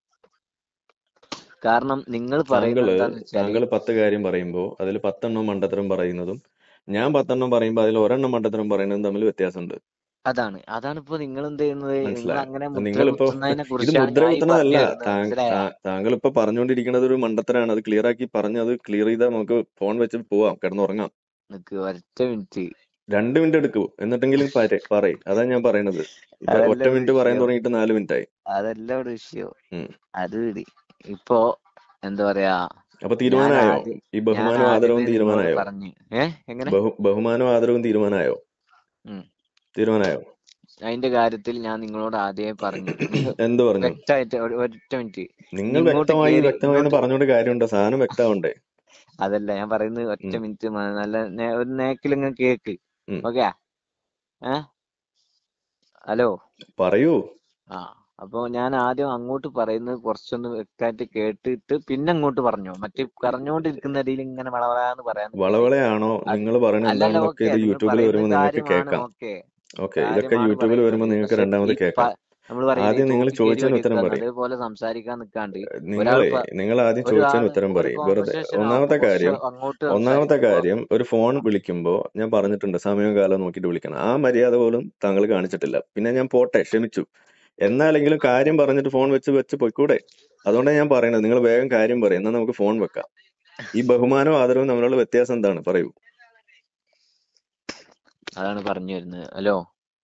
കാരണം നിങ്ങൾ പറയുന്നത് താങ്കള് എന്താന്ന് വെച്ചാല് താങ്കൾ പത്ത് കാര്യം പറയുമ്പോൾ അതിൽ പത്തെണ്ണം മണ്ടത്തരം പറയുന്നതും ഞാൻ പത്തെണ്ണം പറയുമ്പോൾ അതിൽ ഒരെണ്ണം മണ്ടത്തരം പറയുന്നതും തമ്മിൽ വ്യത്യാസമുണ്ട്. അതാണ് അതാണ് ഇപ്പൊ നിങ്ങൾ എന്ത് ചെയ്യുന്നത്. നിങ്ങൾ മനസ്സിലായോ? അങ്ങനെ അത് മുദ്ര നിങ്ങളിപ്പോ കുത്തുന്നതിനെ ഇത് കുറിച്ചാണ് മുദ്ര ഞാൻ ഈ കുത്തണതല്ല. പറഞ്ഞു വരുന്നത്. മനസ്സിലായ? താങ്കൾ ഇപ്പൊ പറഞ്ഞുകൊണ്ടിരിക്കുന്നത് ഒരു മണ്ടത്തരാണ്. അത് ക്ലിയർ ആക്കി പറഞ്ഞ് അത് ക്ലിയർ ചെയ്താൽ നമുക്ക് ഫോൺ വെച്ച് പോവാം, കിടന്നുറങ്ങാം. നിക്ക് ഒറ്റ മിനിറ്റ്. രണ്ട് മിനിറ്റ് എടുക്കൂ, എന്നിട്ടെങ്കിലും പറയും. അതാ ഞാൻ പറയണത്. ഇപ്പൊ അതല്ല ഒറ്റ ഇവിടെ മിനിറ്റ് പറയാൻ വിഷയം. തുടങ്ങിയിട്ട് നാല് മിനിറ്റ് ആയി. അതല്ല ഇവിടെ വിഷയം. ഉം. അത് വിട്. ഇപ്പൊ എന്താ പറയാ, അപ്പൊ ഞാൻ തീരുമാനമായോ? ആദ്യം ഈ ഞാൻ ബഹുമാനവും ആദ്യമേ ആദരവും നിങ്ങളോട് തീരുമാനമായോ? പറഞ്ഞു. ഏ എങ്ങനെ? ബഹു ബഹുമാനവും ആദരവും തീരുമാനമായോ? ഉം തീരുമാനമായോ? അതിന്റെ കാര്യത്തിൽ ഞാൻ നിങ്ങളോട് ആദ്യമേ പറഞ്ഞു. നിങ്ങൾ എന്ത് പറഞ്ഞു? വ്യക്തമായിട്ട് ഒരു ഒറ്റ മിനിറ്റ് നിങ്ങൾ ഇങ്ങോട്ട് വ്യക്തമായി കേറി വ്യക്തമായി എന്ന് ഇങ്ങോട്ട് പറഞ്ഞുകൊണ്ട് കാര്യമുണ്ടോ? സാധനം വ്യക്തമാവണ്ടേ? അതല്ല ഞാൻ പറയുന്നത്, ഒറ്റ ഉം, മിനിറ്റ് നല്ല നേ- ഒരു നേക്കിൽ ഇങ്ങനെ കേക്ക്. ഉം. ഓക്കെ? ഏ ഹലോ. പറയൂ. ആ അപ്പൊ ഞാൻ ആദ്യം അങ്ങോട്ട് പറയുന്നത് കുറച്ചൊന്ന് വ്യക്തമായിട്ട് കേട്ടിട്ട് പിന്നെ അങ്ങോട്ട് പറഞ്ഞു. മറ്റേ പറഞ്ഞുകൊണ്ടിരിക്കുന്ന ഇടയിൽ ഇങ്ങനെ വളവളാന്ന് പറയാൻ നിൽക്കരുത്. വളവളയാണോ അത് നിങ്ങൾ പറയുന്നത് അല്ലല്ല, എന്താണെന്നൊക്കെ ഓക്കെ, ഇത് നിങ്ങൾ യൂട്യൂബിൽ പറയുന്നത് വരുമ്പോൾ നിങ്ങൾക്ക് കാര്യമാണ്. കേൾക്കാം. ഓക്കെ, ഓക്കെ, ഇതൊക്കെ കാര്യമാണ് യൂട്യൂബിൽ വരുമ്പോൾ പറയുന്നത്. നിങ്ങൾക്ക് പക്ഷെ രണ്ടാമത് ഈ കേൾക്കാം. നമ്മൾ പറയുന്നത് ഈ ആദ്യം നിങ്ങൾ തോപ്പിക്കേരി ചോദിച്ചതിന് ഉത്തരം വലിക്കുക പറയും. അതേപോലെ സംസാരിക്കാൻ നിൽക്കാണ്ട് ഒരാൾ നിങ്ങളെ നിങ്ങൾ ആദ്യം ചോദിച്ചതിന് ഒരാള് ഉത്തരം ഒരു പറയും. വെറുതെ കോൺവെർസേഷൻ ആകുമ്പോ ഒന്നാമത്തെ കുറച്ച് കാര്യം അങ്ങോട്ട് ഒന്നാമത്തെ സംസാരിക്കുമ്പോ കാര്യം ഒരു ഫോൺ ആ, വിളിക്കുമ്പോൾ ഞാൻ പറഞ്ഞിട്ടുണ്ട് സമയവും കാലവും നോക്കിയിട്ട് വിളിക്കണം. ആ മര്യാദ പോലും താങ്കൾ കാണിച്ചിട്ടില്ല. പിന്നെ ഞാൻ പോട്ടെ, ക്ഷമിച്ചു. എന്നാലെങ്കിലും കാര്യം പറഞ്ഞിട്ട് ഫോൺ വെച്ച് വെച്ച് പൊയ്ക്കൂടെ? അതുകൊണ്ടാണ് ഞാൻ പറയുന്നത് നിങ്ങൾ വേഗം കാര്യം പറയും, എന്നാൽ നമുക്ക് ഫോൺ വെക്കാം. ഈ ബഹുമാനവും ആദരവും തമ്മിലുള്ള വ്യത്യാസം എന്താണ്? പറയൂ. അതാണ് പറഞ്ഞു വരുന്നത്. ഹലോ,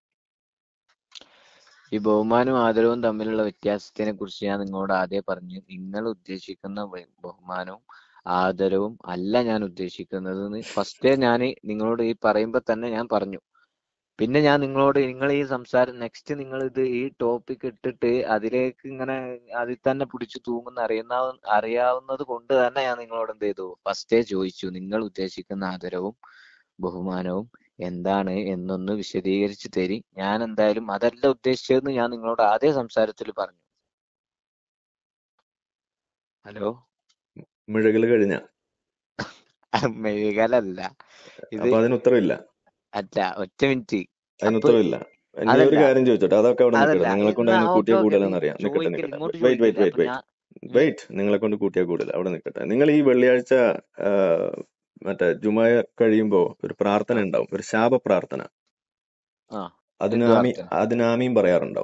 ഈ ബഹുമാനവും ആദരവും തമ്മിലുള്ള വ്യത്യാസത്തിനെ കുറിച്ച് ഞാൻ നിങ്ങളോട് ആദ്യം പറഞ്ഞു. നിങ്ങൾ ഉദ്ദേശിക്കുന്ന ബ- ബഹുമാനവും ആദരവും അല്ല ഞാൻ ഉദ്ദേശിക്കുന്നത് എന്ന് ഫസ്റ്റേ ഞാൻ നിങ്ങളോട് ഈ പറയുമ്പോ തന്നെ ഞാൻ പറഞ്ഞു. പിന്നെ ഞാൻ നിങ്ങളോട് നിങ്ങൾ ഈ സംസാരം നെക്സ്റ്റ് നിങ്ങൾ ഇത് ഈ ടോപ്പിക് ഇട്ടിട്ട് അതിലേക്ക് ഇങ്ങനെ അതിൽ തന്നെ പിടിച്ചു തൂങ്ങുന്ന അറിയുന്ന അറിയാവുന്നത് കൊണ്ട് തന്നെ ഞാൻ നിങ്ങളോട് എന്ത് ചെയ്തു, ഫസ്റ്റേ ചോദിച്ചു നിങ്ങൾ ഉദ്ദേശിക്കുന്ന ആദരവും ബഹുമാനവും എന്താണ് എന്നൊന്ന് വിശദീകരിച്ച് തരി. ഞാൻ എന്തായാലും അതല്ല ഉദ്ദേശിച്ചതെന്ന് ഞാൻ നിങ്ങളോട് ആദ്യ സംസാരത്തിൽ പറഞ്ഞു. ഹലോ. മിഴകൾ കഴിഞ്ഞ മെഴുകലല്ല ഇത്. അപ്പൊ അതിന് ഉത്തരവില്ല. അല്ല, ഒറ്റ മിനിറ്റ്. അതിന് അപ്പൊ ഉത്തരവില്ല. ഞാൻ ഒരു അതല്ല കാര്യം ചോദിച്ചോട്ടെ, അതൊക്കെ അവിടെ നിൽക്കട്ടെ. അതല്ല നിങ്ങളെ കൊണ്ട് എന്നാ അതിന് ഓക്കെ കൂട്ടിയാ ഓക്കെ കൂടുതലെന്ന് അറിയാം. നിൽക്കട്ടെ ചോദിക്കല്, നിൽക്കട്ടെ ഇങ്ങോട്ട് വെയിറ്റ് ചോദിക്കല്. വെയിറ്റ് അപ്പൊ വെയിറ്റ് ഞാൻ വെയിറ്റ് വെയിറ്റ് നിങ്ങളെ കൊണ്ട് കൂട്ടിയാ കൂടുതൽ അവിടെ നിൽക്കട്ടെ. നിങ്ങൾ ഈ വെള്ളിയാഴ്ച ആ, മറ്റേ ജുമായ കഴിയുമ്പോ ഒരു ആ പ്രാർത്ഥന ഉണ്ടാവും, ഒരു ശാപ പ്രാർത്ഥന. ആ അതിന് എന്ത് ആമി പ്രാർത്ഥന? അതിന് ആമീൻ പറയാറുണ്ടോ?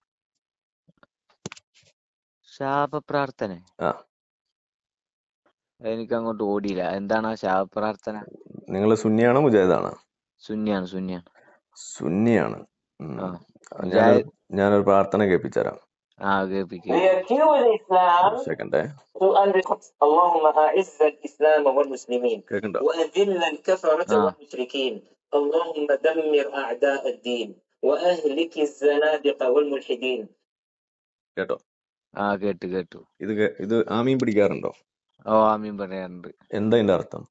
ശാപ പ്രാർത്ഥന? ആ, എനിക്ക് അങ്ങോട്ട് ഓടിയില്ല. എന്താണ് ആ ശാപ പ്രാർത്ഥന? നിങ്ങൾ സുന്നിയാണോ മുജാഹിദാണോ? സുന്നിയാണ്, സുന്നിയാണ്. സുന്നിയാണ്. ഉം. ആ ഞാനൊരു മുജാഹിദ്. ഞാനൊരു പ്രാർത്ഥന കേൾപ്പിച്ചുതരാം. ആ കേൾപ്പിക്ക് കേൾപ്പിക്ക്. ഒരു സെക്കൻഡേ. اللهم أعز الإسلام والمسلمين കേൾക്കണ്ടോ? وأذل الكفرة ആ والمشركين اللهم دمر أعداء الدين وأهلك الزنادقة والملحدين. കേട്ടോ? ആ കേട്ടു കേട്ടു. ഇത് കേ- ഇത് ആമീൻ പിടിക്കാറുണ്ടോ? ഓ ആമീൻ പറയാറുണ്ട്. എന്താ ഇതിന്റെ അർത്ഥം?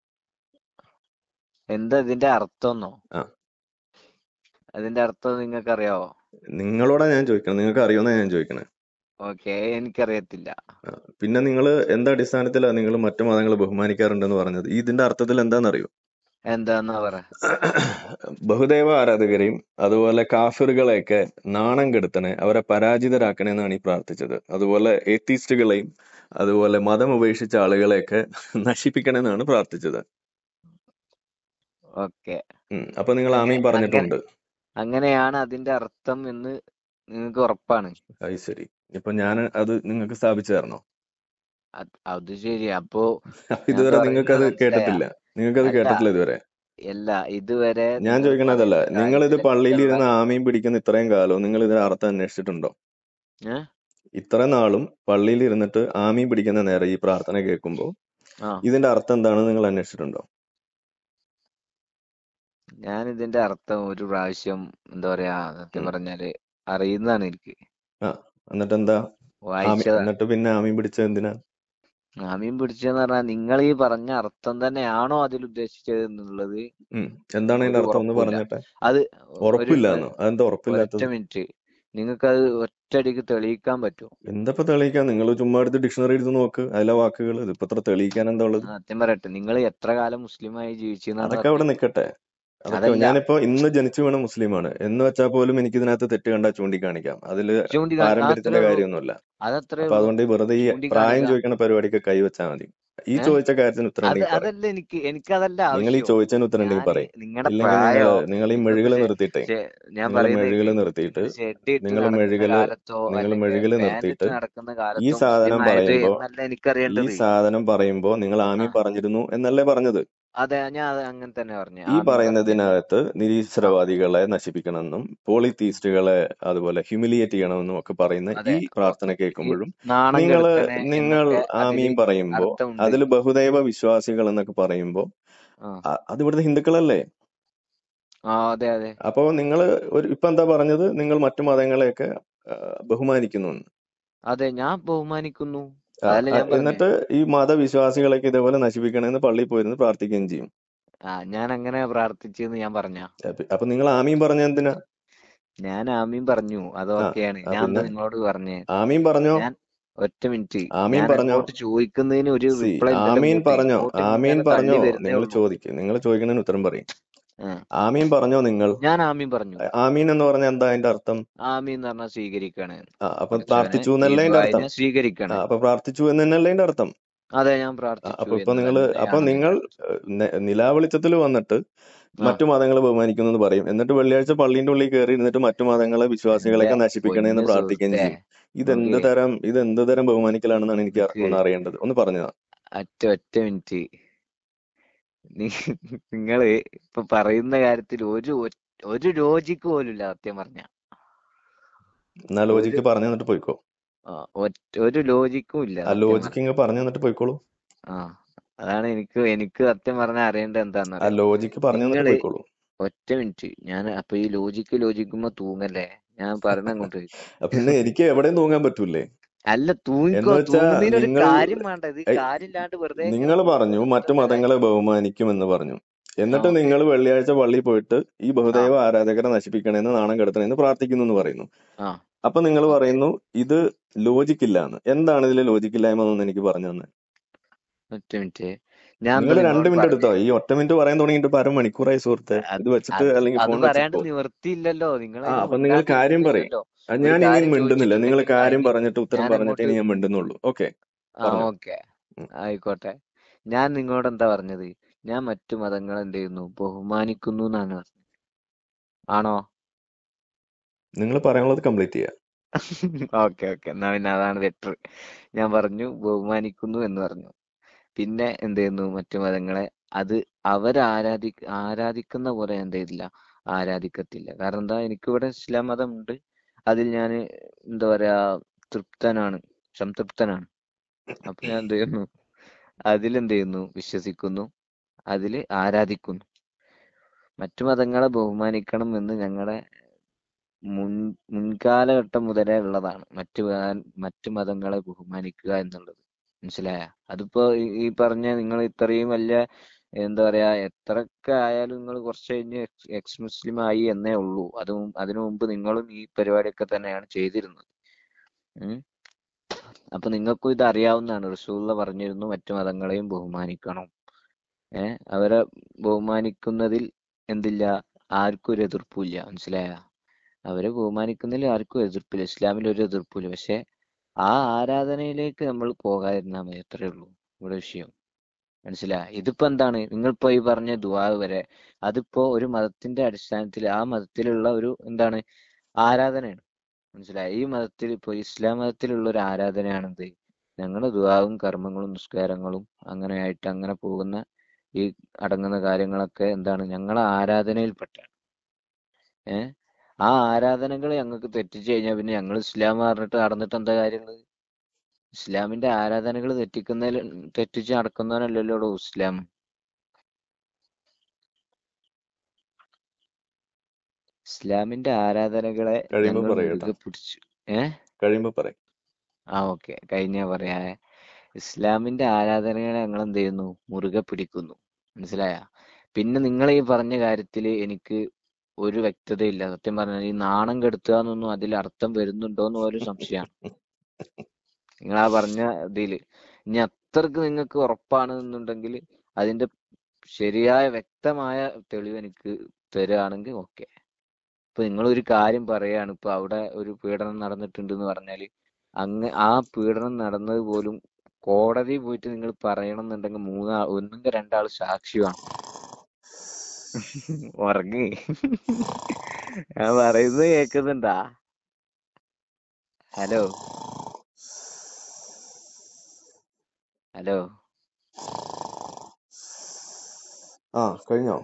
എന്താ ഇതിന്റെ അർത്ഥം എന്നോ? ആ, അതിന്റെ അർത്ഥം നിങ്ങൾക്ക് അറിയാവോ? നിങ്ങളോടാ ഞാൻ ചോദിക്കണം, നിങ്ങൾക്ക് അറിയുമെന്നാ ഞാൻ ചോദിക്കണേ. ഓക്കെ, എനിക്കറിയത്തില്ല. ആ, പിന്നെ നിങ്ങൾ എന്താ അടിസ്ഥാനത്തിലാണ് നിങ്ങൾ മറ്റു മതങ്ങളെ ബഹുമാനിക്കാറുണ്ടെന്ന് പറഞ്ഞത്? ഇതിന്റെ അർത്ഥത്തിൽ എന്താണെന്നറിയോ? എന്താന്നാ പറ. ബഹുദൈവ ആരാധകരെയും അതുപോലെ കാഫിറുകളെയൊക്കെ നാണം കെടുത്തണേ, അവരെ പരാജിതരാക്കണേ എന്നാണ് ഈ പ്രാർത്ഥിച്ചത്. അതുപോലെ ഏത്തീസ്റ്റുകളെയും അതുപോലെ മതം ഉപേക്ഷിച്ച ആളുകളെയൊക്കെ നശിപ്പിക്കണേ എന്നാണ് പ്രാർത്ഥിച്ചത്. ഓക്കെ, ഉം. അപ്പൊ നിങ്ങൾ അങ്ങനെ ആമീൻ അങ്ങനെ പറഞ്ഞിട്ടുണ്ട്. അങ്ങനെയാണ് അതിന്റെ അർത്ഥം എന്ന് നിങ്ങൾക്ക് ഉറപ്പാണ്? അത് ശരി. ഇപ്പൊ ഞാൻ അത് നിങ്ങൾക്ക് സ്ഥാപിച്ചു തരണോ? അത് അത് ശരി. അപ്പോ അപ്പൊ ഞാൻ ഇതുവരെ പറയുന്നത് നിങ്ങൾക്കത് മനസ്സിലായ? കേട്ടിട്ടില്ല. നിങ്ങൾക്കത് അല്ല കേട്ടിട്ടില്ല ഇതുവരെ. അല്ല, ഇതുവരെ ഞാൻ നിങ്ങൾ ചോദിക്കണതല്ല, പറയുന്ന നിങ്ങൾ ഇത് കാര്യത്തിലൊക്കെയുള്ള പള്ളിയിലിരുന്ന് ആമീൻ പിടിക്കുന്ന ഇത്രയും കാലവും നിങ്ങൾ ഇതിന്റെ അർത്ഥം അന്വേഷിച്ചിട്ടുണ്ടോ? ഏ ഇത്ര നാളും പള്ളിയിൽ ഇരുന്നിട്ട് ആമീൻ പിടിക്കുന്ന നേരം ഈ പ്രാർത്ഥന കേൾക്കുമ്പോൾ ആ ഇതിന്റെ അർത്ഥം എന്താണെന്ന് നിങ്ങൾ അന്വേഷിച്ചിട്ടുണ്ടോ? ഞാൻ ഇതിന്റെ അർത്ഥം ഒരു പ്രാവശ്യം എന്താ പറയാ സത്യം ഉം. പറഞ്ഞാല് അറിയുന്നതാണ് എനിക്ക്. ആ, എന്നിട്ട് എന്താ? ആമി വായിച്ചതാണ്. എന്നിട്ട് പിന്നെ ആമീൻ പിടിച്ചത് എന്തിനാ? ആമീൻ പിടിച്ചെന്ന് പറഞ്ഞാൽ നിങ്ങൾ ഈ പറഞ്ഞ അർത്ഥം തന്നെയാണോ അതിൽ ഉദ്ദേശിച്ചത് എന്നുള്ളത് ഉം. എന്താണ് അതിന്റെ ഒരു അർത്ഥം? ഒന്ന് ഉറപ്പില്ല. പറഞ്ഞിട്ടെ. അത് ഒരു ഉറപ്പില്ലാന്നോ? അതെന്താ ഒരൊറ്റ ഉറപ്പില്ലാത്തത്? മിനിറ്റ്, നിങ്ങൾക്കത് ഒറ്റയടിക്ക് തെളിയിക്കാൻ പറ്റുമോ? എന്തപ്പോ തെളിയിക്കാൻ? നിങ്ങൾ ചുമ്മാ എടുത്ത് ഡിക്ഷണറി എടുത്ത് നോക്ക്, അതിലെ വാക്കുകൾ. ഇതിപ്പോ ഇത്ര തെളിയിക്കാൻ എന്താ ഉള്ളത്? സത്യം പറയട്ടെ, നിങ്ങൾ എത്ര കാലം മുസ്ലിമായി ജീവിച്ചെന്നാണ് അതൊക്കെ അവിടെ പറഞ്ഞത്? നിൽക്കട്ടെ. അതൊക്കെ അതല്ല, ഞാനിപ്പോ ഇന്ന് ജനിച്ചു വീണ മുസ്ലിമാണ് എന്ന് വെച്ചാൽ പോലും എനിക്ക് ഇതിനകത്ത് തെറ്റ് കണ്ടാൽ ചൂണ്ടിക്കാണിക്കാം. അതില് ചൂണ്ടിക്കാ പാരമ്പര്യത്തിന്റെ അതത്രേ ഉള്ളൂ, കാര്യമൊന്നുമില്ല. അതത്രേ അപ്പൊ ഉള്ളൂ. അതുകൊണ്ട് ഈ വെറുതെ ഈ പ്രായം ചൂണ്ടിക്കാണിക്കുക. ചോദിക്കുന്ന പരിപാടിക്ക് കൈവച്ചാൽ മതി. ഈ ഏഹ് ചോദിച്ച കാര്യത്തിന് ഉത്തരം അത് ഉണ്ടെങ്കിൽ പറയും. അതല്ല എനിക്ക് എനിക്കതല്ല നിങ്ങൾ ഈ ആവശ്യം. ചോദിച്ചതിന് ഉത്തരം ഉണ്ടെങ്കിൽ ഞാൻ പറയും. നിങ്ങളുടെ ഇല്ലെങ്കിൽ നിങ്ങൾ പ്രായോ നിങ്ങൾ ഈ നിങ്ങളിപ്പോ മെഴുകല് ഷെ- നിർത്തിയിട്ടേ ഷെ- ഞാൻ നിങ്ങൾ പറയുന്നേക്ക്, മെഴുകല് നിർത്തിയിട്ട് നിങ്ങൾ ഷെഡ് ഇട്ട് നിങ്ങൾ നടക്കുന്ന മെഴുകല് കാലത്തോ നിങ്ങൾ അല്ലെങ്കിൽ മെഴുകല് പാന്റ് ഇട്ട് നിർത്തിയിട്ട് നടക്കുന്ന ഈ കാലത്തോ മുസ്ലിം സാധനം ആയത് പറയുമ്പോ എന്നല്ല ഈ എനിക്കറിയേണ്ടത്. സാധനം പറയുമ്പോ നിങ്ങൾ ആ ആമി പറഞ്ഞിരുന്നു എന്നല്ലേ പറഞ്ഞത്? അതെ, ഞാൻ അത് അങ്ങനെ തന്നെ പറഞ്ഞു. ഈ ആമീൻ പറഞ്ഞിരുന്നു. പറയുന്നതിനകത്ത് ആ നിരീശ്വരവാദികളെ നശിപ്പിക്കണമെന്നും പോളിത്തീസ്റ്റുകളെ അതുപോലെ ഹ്യൂമിലിയേറ്റ് ചെയ്യണമെന്നും ഒക്കെ പറയുന്ന അതെ, ഈ പ്രാർത്ഥന ഓക്കെ. ഈ കേൾക്കുമ്പോഴും നാണം നിങ്ങള് കെടുത്തണേ നിങ്ങൾ എന്നൊക്കെ അതില് ആമീൻ പറയുമ്പോ അർത്ഥമുണ്ട്. അതിൽ ബഹുദൈവ വിശ്വാസികൾ എന്നൊക്കെ പറയുമ്പോ ആ അ- അത് ഇവിടുത്തെ ഹിന്ദുക്കളല്ലേ? ആ അതെ അതെ അപ്പോ നിങ്ങൾ ഒരു ഇപ്പൊ എന്താ പറഞ്ഞത്, നിങ്ങൾ മറ്റു മതങ്ങളെയൊക്കെ ആ, ബഹുമാനിക്കുന്നു എന്ന്. അതെ, ഞാൻ ബഹുമാനിക്കുന്നു. ആ, അതല്ല ആ, ഞാൻ പറഞ്ഞേ. എന്നിട്ട് ഈ മതവിശ്വാസികളൊക്കെ ഇതേപോലെ നശിപ്പിക്കണമെന്ന് പള്ളിയിൽ പോയിരുന്ന് പ്രാർത്ഥിക്കുകയും ചെയ്യും. ആ ഞാൻ അങ്ങനെ പ്രാർത്ഥിച്ചെന്ന് ഞാൻ പറഞ്ഞ. അപ്പൊ അപ്പൊ നിങ്ങൾ ആമീൻ പറഞ്ഞ എന്തിനാ? ഞാൻ ആമീൻ പറഞ്ഞു, ആ അതൊക്കെയാണ്. ആ, ഞാൻ എന്താ പിന്നെ നിങ്ങളോട് പറഞ്ഞേ? ആമീൻ പറഞ്ഞോ, ഞാൻ ഒറ്റ മിനിറ്റ്, ആമീൻ ഞാൻ പറഞ്ഞോ. അങ്ങോട്ട് ചോദിക്കുന്നതിന് ഒരു സി റിപ്ലൈ ഇല്ലല്ലോ ആമീൻ ഇങ്ങോട്ട്. പറഞ്ഞോ, ഇങ്ങോട്ട് ആമീൻ ഇങ്ങനെ പറഞ്ഞോ. തള്ളി വരുന്നേ നിങ്ങൾ ഉള്ളൂ. ചോദിക്കും, നിങ്ങൾ ചോദിക്കുന്നതിന് ഉത്തരം പറയും. ആ, ആമീൻ പറഞ്ഞോ നിങ്ങൾ? ഞാൻ ആമീൻ പറഞ്ഞു. ആമീൻ എന്ന് പറഞ്ഞാൽ എന്താ അതിന്റെ അർത്ഥം? ആമീൻ എന്ന് പറഞ്ഞാൽ സ്വീകരിക്കാണ്. ആ അപ്പൊ പഠിച്ചവനെ പ്രാർത്ഥിച്ചു ഈ എന്നല്ലേ അതിന്റെ അർത്ഥം? ദുആനെ സ്വീകരിക്കാണ്. ആ അപ്പൊ പ്രാർത്ഥിച്ചു എന്ന് തന്നെയല്ലേ അതിന്റെ അർത്ഥം? അതെ, ഞാൻ ആ, പ്രാർത്ഥിച്ചു അപ്പൊ ഇപ്പൊ എന്ന് നിങ്ങൾ അപ്പൊ തന്നെയാണ് നിങ്ങൾ അതിന്റെ അർത്ഥം. ഏഹ്, നെ- നിലാവെളിച്ചത്തിൽ വന്നിട്ട് ആ മറ്റു മതങ്ങളെ ബഹുമാനിക്കുന്നു എന്ന് പറയും, എന്നിട്ട് വെള്ളിയാഴ്ച പള്ളിന്റെ ഉള്ളിൽ കയറി ഇരുന്നിട്ട് മറ്റു മതങ്ങളെ എന്റെ വിശ്വാസികളെയൊക്കെ നശിപ്പിക്കണേ എന്ന് പൊന്ന് പ്രാർത്ഥിക്കുകയും സുഹൃത്തെ, ചെയ്യും. ഇതെന്ത് നോക്കിയേ, തരം ഇത് എന്ത് തരം ബഹുമാനിക്കലാണെന്നാണ് എനിക്ക് അറി- നിക്ക് ഒന്ന് അറിയേണ്ടത്. ഒന്ന് പറഞ്ഞതാ. ഒറ്റ ഒറ്റ മിനിറ്റ്. നിങ്ങള് ഇപ്പൊ പറയുന്ന കാര്യത്തിൽ ഒരു ഒ- ഒരു ലോജിക്ക് പോലും ഇല്ല സത്യം പറഞ്ഞ. എന്നാ ഒരു ലോജിക്ക് പറഞ്ഞു തന്നിട്ട് പോയിക്കോ. ആ, ഒറ്റ- ഒരു ലോജിക്കും ഇല്ല ആ സത്യം ലോജിക്ക് പറഞ്ഞ. ഇങ്ങ് പറഞ്ഞു തന്നിട്ട് പോയിക്കോളൂ. ആ അതാണ് എനിക്ക് എനിക്ക് സത്യം പറഞ്ഞ അറിയേണ്ടത് ആ എന്താണെന്നറിയോ? ലോജിക്ക് പറഞ്ഞു തന്നിട്ട് നിങ്ങള് പോയിക്കോളൂ. ഒറ്റ മിനിറ്റ്, ഞാൻ അപ്പൊ ഈ ലോജിക്ക് ലോജിക്കുമ്പോ തൂങ്ങല്ലേ? ഞാൻ പറഞ്ഞ അങ്ങോട്ട്. അപ്പൊ പിന്നെ എനിക്ക് എവിടെയും തൂങ്ങാൻ പറ്റൂലേ? അല്ല, എന്ന് തൂങ്ങിക്കോ. വെച്ചാ തൂങ്ങുന്നതിനൊരു നിങ്ങൾ കാര്യം വേണ്ട. ഇത് കാര്യമില്ലാണ്ട് വെറുതെ ഇങ്ങനെ നിങ്ങൾ പറഞ്ഞു പോകുന്നത് മറ്റു വെറുതെ മതങ്ങളെ കാര്യമില്ല. ബഹുമാനിക്കുമെന്ന് പറഞ്ഞു, ആ എന്നിട്ട് ഓക്കെ. നിങ്ങൾ വെള്ളിയാഴ്ച പള്ളിയിൽ പോയിട്ട് ഈ ആ ബഹുദൈവ ആരാധകരെ നശിപ്പിക്കണമെന്ന്, നാണം കെടുത്തണമെന്ന് പ്രാർത്ഥിക്കുന്നു എന്ന് പറയുന്നു. ആ അപ്പൊ നിങ്ങൾ ഓക്കെ. പറയുന്നു ഇത് ലോജിക്കില്ലാന്ന്. എന്താണ് ഇതിൽ ലോജിക്കില്ലായ്മ എന്നൊന്ന് എനിക്ക് പറഞ്ഞു തന്നെ. ഒറ്റ മിനിറ്റ്, ഞാൻ എന്താ നിങ്ങൾ രണ്ട് നിങ്ങളോട് മിനിറ്റ് എടുത്തോ? പറഞ്ഞേ? ഈ ഒറ്റ മിനിറ്റ് പറയാൻ തുടങ്ങിയിട്ട് ഇപ്പൊ അരമണിക്കൂറായി സുഹൃത്തെ. അത് ഇത് വെച്ചിട്ട് അത് അല്ലെങ്കിൽ അത് ഫോൺ വെച്ചിട്ട് പറയാണ്ട് പോ. നിവർത്തിയില്ലല്ലോ. ആ നിങ്ങളതിന് അപ്പൊ നിങ്ങൾ കാര്യം പറയും. മിണ്ടാണ്ടിരിക്കില്ലല്ലോ. ഒരു ഞാൻ ഇനി കാര്യം മിണ്ടുന്നില്ല. നിങ്ങൾ ചോദിച്ചിട്ടുണ്ടെങ്കിൽ കാര്യം അതിന് പറഞ്ഞിട്ട് ഉത്തരം ഞാൻ പറഞ്ഞിട്ട് അങ്ങോട്ട്. ഇനി ഞാൻ മിണ്ടുന്നുള്ളൂ. ഓക്കെ, ആ പറഞ്ഞോ. ഓക്കെ, ഉം. ആയിക്കോട്ടെ. ഞാൻ നിങ്ങളോട് എന്താ പറഞ്ഞത്? ഞാൻ മറ്റു മതങ്ങൾ എന്ത് ചെയ്യുന്നു? ബഹുമാനിക്കുന്നു എന്നാണ് പറഞ്ഞത്. ആണോ? നിങ്ങൾ പറയാനുള്ളത് കംപ്ലീറ്റ് ചെയ്യാം. ഓക്കെ ഓക്കെ, എന്നാ പിന്നെ അതാണ് ബെറ്റർ. ഞാൻ പറഞ്ഞു ബഹുമാനിക്കുന്നു എന്ന് പറഞ്ഞു. പിന്നെ എന്ത് ചെയ്യുന്നു? മറ്റു മതങ്ങളെ അത് അവർ ആരാധി ആരാധിക്കുന്ന പോലെ എന്ത് ചെയ്തില്ല, ആരാധിക്കത്തില്ല. കാരണം എന്താ, എനിക്കിവിടെ ഇസ്ലാം മതം ഉണ്ട്. അതിൽ ഞാൻ എന്താ പറയാ, തൃപ്തനാണ്, സംതൃപ്തനാണ്. അപ്പൊ ഞാൻ എന്ത് ചെയ്യുന്നു? അതിലെന്ത് ചെയ്യുന്നു? വിശ്വസിക്കുന്നു, അതില് ആരാധിക്കുന്നു. മറ്റു മതങ്ങളെ ബഹുമാനിക്കണം എന്ന് ഞങ്ങളുടെ മുൻ മുൻകാലഘട്ടം മുതലേ ഉള്ളതാണ്. മറ്റു മത- മറ്റു മതങ്ങളെ ബഹുമാനിക്കുക എന്നുള്ളത്. മനസ്സിലായ? അതിപ്പോ ഈ ഈ പറഞ്ഞ നിങ്ങൾ ഇത്രയും വലിയ എന്താ പറയാ, എത്രയൊക്കെ ആയാലും നിങ്ങൾ കുറച്ച് കഴിഞ്ഞ് എക്സ് എക്സ് മുസ്ലിം ആയി എന്നേ ഉള്ളൂ. അതും അതിനു മുമ്പ് നിങ്ങളും ഈ പരിപാടിയൊക്കെ തന്നെയാണ് ചെയ്തിരുന്നത്. ഉം. അപ്പൊ നിങ്ങൾക്കും ഇത് അറിയാവുന്നതാണ്. റസൂലുള്ള പറഞ്ഞിരുന്നു മറ്റു മതങ്ങളെയും ബഹുമാനിക്കണം. ഏഹ് അവരെ ബഹുമാനിക്കുന്നതിൽ എന്തില്ല, ആർക്കും ഒരു എതിർപ്പില്ല. മനസ്സിലായ? അവരെ ബഹുമാനിക്കുന്നതിൽ ആർക്കും എതിർപ്പില്ല. ഇസ്ലാമിൽ ഒരു എതിർപ്പില്ല. പക്ഷെ ആ ആരാധനയിലേക്ക് നമ്മൾ പോകാതിരുന്നാൽ മതി. അത്രേ ഉള്ളൂ ഇവിടെ വിഷയം. മനസ്സിലായ? ഇതിപ്പോ എന്താണ്, നിങ്ങളിപ്പോ ഈ പറഞ്ഞ ദുആ വരെ അതിപ്പോ ഒരു മതത്തിന്റെ അടിസ്ഥാനത്തിൽ ആ മതത്തിലുള്ള ഒരു എന്താണ്, ആരാധനയാണ്. മനസ്സിലായ? ഈ മതത്തിൽ ഇപ്പൊ ഇസ്ലാം മതത്തിലുള്ള ഒരു ആരാധനയാണെന്ത്, ഞങ്ങളുടെ ദുആവും കർമ്മങ്ങളും നിസ്കാരങ്ങളും അങ്ങനെ ആയിട്ട് അങ്ങനെ പോകുന്ന ഈ അടങ്ങുന്ന കാര്യങ്ങളൊക്കെ എന്താണ്, ഞങ്ങളെ ആരാധനയിൽപ്പെട്ടാണ്. ഏഹ് ആ ആരാധനകൾ ഞങ്ങൾക്ക് തെറ്റിച്ചു കഴിഞ്ഞാൽ പിന്നെ ഞങ്ങൾ ഇസ്ലാം പറഞ്ഞിട്ട് നടന്നിട്ട് എന്താ കാര്യമുള്ളത്? ഇസ്ലാമിന്റെ ആരാധനകൾ തെറ്റിക്കുന്നതിൽ തെറ്റിച്ച് നടക്കുന്നവനല്ലല്ലോ ഇസ്ലാം. ഇസ്ലാമിന്റെ ആരാധനകളെ കഴിയുമ്പോ ഞങ്ങൾ പറയട്ടോ. മുറുകെ പിടിച്ചു. ഏഹ് കഴിയുമ്പോ പറയും. ആ ഓക്കെ, കഴിഞ്ഞ പറയാ. ഇസ്ലാമിന്റെ ആരാധനകളെ ഞങ്ങൾ എന്ത് ചെയ്യുന്നു? മുറുകെ പിടിക്കുന്നു. മനസ്സിലായ? പിന്നെ നിങ്ങൾ ഈ പറഞ്ഞ കാര്യത്തിൽ എനിക്ക് ഒരു വ്യക്തതയില്ല. സത്യം പറഞ്ഞാൽ ഈ നാണം കെടുത്തുക എന്നൊന്നും അതിൽ അർത്ഥം വരുന്നുണ്ടോന്ന് പോലും സംശയമാണ്. നിങ്ങൾ ആ പറഞ്ഞ ഇതില് ഇനി അത്രക്ക് നിങ്ങൾക്ക് ഉറപ്പാണെന്നുണ്ടെങ്കിൽ അതിന്റെ ശരിയായ വ്യക്തമായ തെളിവ് എനിക്ക് തരുകയാണെങ്കിൽ ഓക്കെ. ഇപ്പൊ നിങ്ങൾ ഒരു കാര്യം പറയാണ്, ഇപ്പൊ അവിടെ ഒരു പീഡനം നടന്നിട്ടുണ്ട് എന്ന് പറഞ്ഞാല് അങ്ങ് ആ പീഡനം നടന്നത് പോലും കോടതി പോയിട്ട് നിങ്ങൾ പറയണം എന്നുണ്ടെങ്കിൽ മൂന്നാ ഒന്നെങ്കിൽ രണ്ടാൾ സാക്ഷി വേണം. ഉറങ്ങ്. ഞാൻ പറയുന്നത് കേൾക്കുന്നുണ്ടാ? ഹലോ ഹലോ ആ കഴിഞ്ഞോ?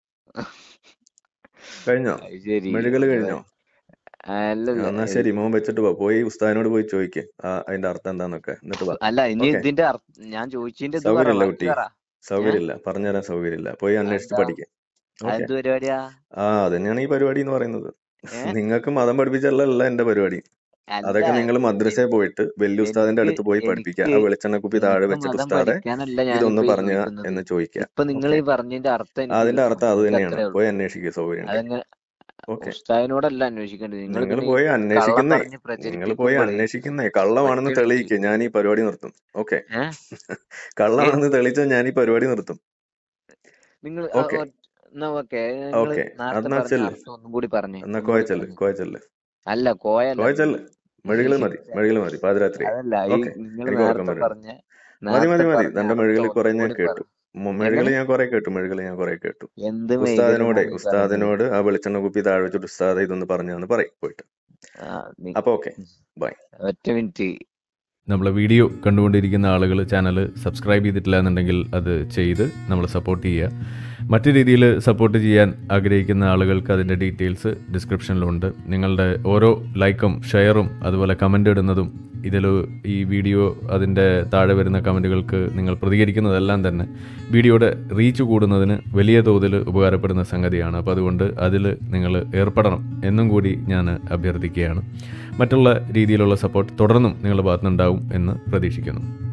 കഴിഞ്ഞോ? അത് ശരി. മെഴുകല് ഒന്ന് കഴിഞ്ഞോ? വേ- അല്ലല്ല എന്നാ ഇത് ശരി, മോൻ വെച്ചിട്ട് പോ. പോയി ഉസ്താദിനോട് പോയി ചോദിക്ക് ആ അതിന്റെ അർത്ഥം എന്താന്നൊക്കെ, എന്നിട്ട് വാ. അല്ല, ഇനി ഓക്കെ. ഇതിന്റെ അർത്ഥ- ഞാൻ ചോദിച്ചതിന്റെ ഇത് പറ, സൗകര്യമില്ല ബാക്കി കുട്ടി, പറ. ഏ സൗകര്യമില്ല, പറഞ്ഞുതരാൻ സൗകര്യമില്ല. പോയി അന്വേഷിച്ച് എന്താ? പഠിക്ക്. ഓക്കെ. അതെന്ത് പരിപാടിയാ? ആ അതന്നെയാണ് ഈ പരിപാടി എന്ന് പറയുന്നത്. ഏ നിങ്ങൾക്ക് മതം പഠിപ്പിച്ചല്ല എന്റെ പരിപാടി. അല്ല, അതൊക്കെ നിങ്ങൾ മദ്രസയിൽ എനിക്ക് പോയിട്ട് വലിയ ഉസ്താദിന്റെ എനിക്ക് അടുത്ത് പോയി പഠിപ്പിക്കുക. എനിക്ക് ആ വെളിച്ചെണ്ണ കുപ്പി താഴെ എനിക്ക് വെച്ചിട്ട് മതം ഉസ്താദെ പഠിക്കാനല്ല ഇതൊന്ന് ഞാനിപ്പോ ഈ പറഞ്ഞ ചോദിക്കുന്നത്. എന്ന് ചോദിക്കുക. ഇപ്പൊ നിങ്ങൾ ഓക്കെ. ഈ പറഞ്ഞതിന്റെ അർത്ഥം എനിക്ക് അതിന്റെ കിട്ടണം. അർത്ഥം അത് എനിക്ക് തന്നെയാണ്. അത്രേ ഉള്ളൂ. പോയി അന്വേഷിക്കുക സൗകര്യം ഉണ്ടെങ്കിൽ. അതെങ്ങനെ ഓക്കെ. ഉസ്താദിനോടല്ല അന്വേഷിക്കേണ്ടത്. നിങ്ങൾ നിങ്ങൾ പിന്നെ പോയി ഈ കള്ളം അന്വേഷിക്കുന്നേ പറഞ്ഞ് നിങ്ങൾ പോയി പ്രചരിപ്പിക്കുമ്പോഴേ അന്വേഷിക്കുന്നേ ഒറ്റ കള്ളമാണെന്ന് മിനിറ്റ്. തെളിയിക്കുക. ഞാൻ ഈ പരിപാടി നിർത്തും. ഓക്കെ. ഏ ഏ കള്ളമാണെന്ന് തെളിയിച്ചാൽ ഞാൻ ഈ പരിപാടി നിർത്തും. നിങ്ങൾ ഓക്കെ. എന്നാ ഓക്കെ, നിങ്ങൾ ഓക്കെ. നേരത്തെ എന്നാ പറഞ്ഞ ചെല്ല്. അർത്ഥം ഒന്നും കൂടി പറഞ്ഞേ, എന്നാ ഒന്നും കൂടി കോയച്ചെല്ല് പറഞ്ഞേ. കോയച്ചെല്ല് അല്ല, കോയല്ല, കോയച്ചെല്ല്. മെഴുകിള് മതി മെഴുകിള് മതി പാതിരാത്രി. അതല്ല. ഈ ഓക്കെ. നിങ്ങൾ എനിക്ക് ഉറക്കം നേരത്തെ വരുന്നു. പറഞ്ഞ മതി മതി നേരത്തെ മതി. പറഞ്ഞ തന്റെ അർത്ഥം മെഴുകിളി കുറെ ഒന്നും ഞാൻ കൂടി കേട്ടു. പറ. മ- മെഴുകിളി എങ്ങനെ? ഞാൻ കുറെ കേട്ടു. മെഴുകിളി ഞാൻ കുറെ കേട്ടു. എന്ത് മെഴുകല് ഉസ്താദിനോടെ എന്നാണ് ഈ പറയുന്നത്? ഉസ്താദിനോട് ആ വെളിച്ചെണ്ണ കുപ്പി താഴെ വെച്ചിട്ട് ഉസ്താദെ ഇതൊന്ന് പറഞ്ഞാന്ന് പറയും പോയിട്ട്. ആ, നീ- അപ്പൊ ഓക്കെ ബൈ. ഒറ്റ മിനിറ്റ്. നമ്മളെ വീഡിയോ കണ്ടുകൊണ്ടിരിക്കുന്ന ആളുകൾ ചാനൽ സബ്സ്ക്രൈബ് ചെയ്തിട്ടില്ല എന്നുണ്ടെങ്കിൽ അത് ചെയ്ത് നമ്മളെ സപ്പോർട്ട് ചെയ്യുക. മറ്റു രീതിയിൽ സപ്പോർട്ട് ചെയ്യാൻ ആഗ്രഹിക്കുന്ന ആളുകൾക്ക് അതിൻ്റെ ഡീറ്റെയിൽസ് ഡിസ്ക്രിപ്ഷനിലുണ്ട്. നിങ്ങളുടെ ഓരോ ലൈക്കും ഷെയറും അതുപോലെ കമൻ്റ് ഇടുന്നതും ഇതിൽ ഈ വീഡിയോ അതിൻ്റെ താഴെ വരുന്ന കമൻറ്റുകൾക്ക് നിങ്ങൾ പ്രതികരിക്കുന്നതെല്ലാം തന്നെ വീഡിയോയുടെ റീച്ച് കൂടുന്നതിന് വലിയ തോതിൽ ഉപകാരപ്പെടുന്ന സംഗതിയാണ്. അപ്പോൾ അതുകൊണ്ട് അതിൽ നിങ്ങൾ ഏർപ്പെടണം എന്നും കൂടി ഞാൻ അഭ്യർത്ഥിക്കുകയാണ്. മറ്റുള്ള രീതിയിലുള്ള സപ്പോർട്ട് തുടർന്നും നിങ്ങളുടെ ഭാഗത്തുനിന്നുണ്ടാവും എന്ന് പ്രതീക്ഷിക്കുന്നു.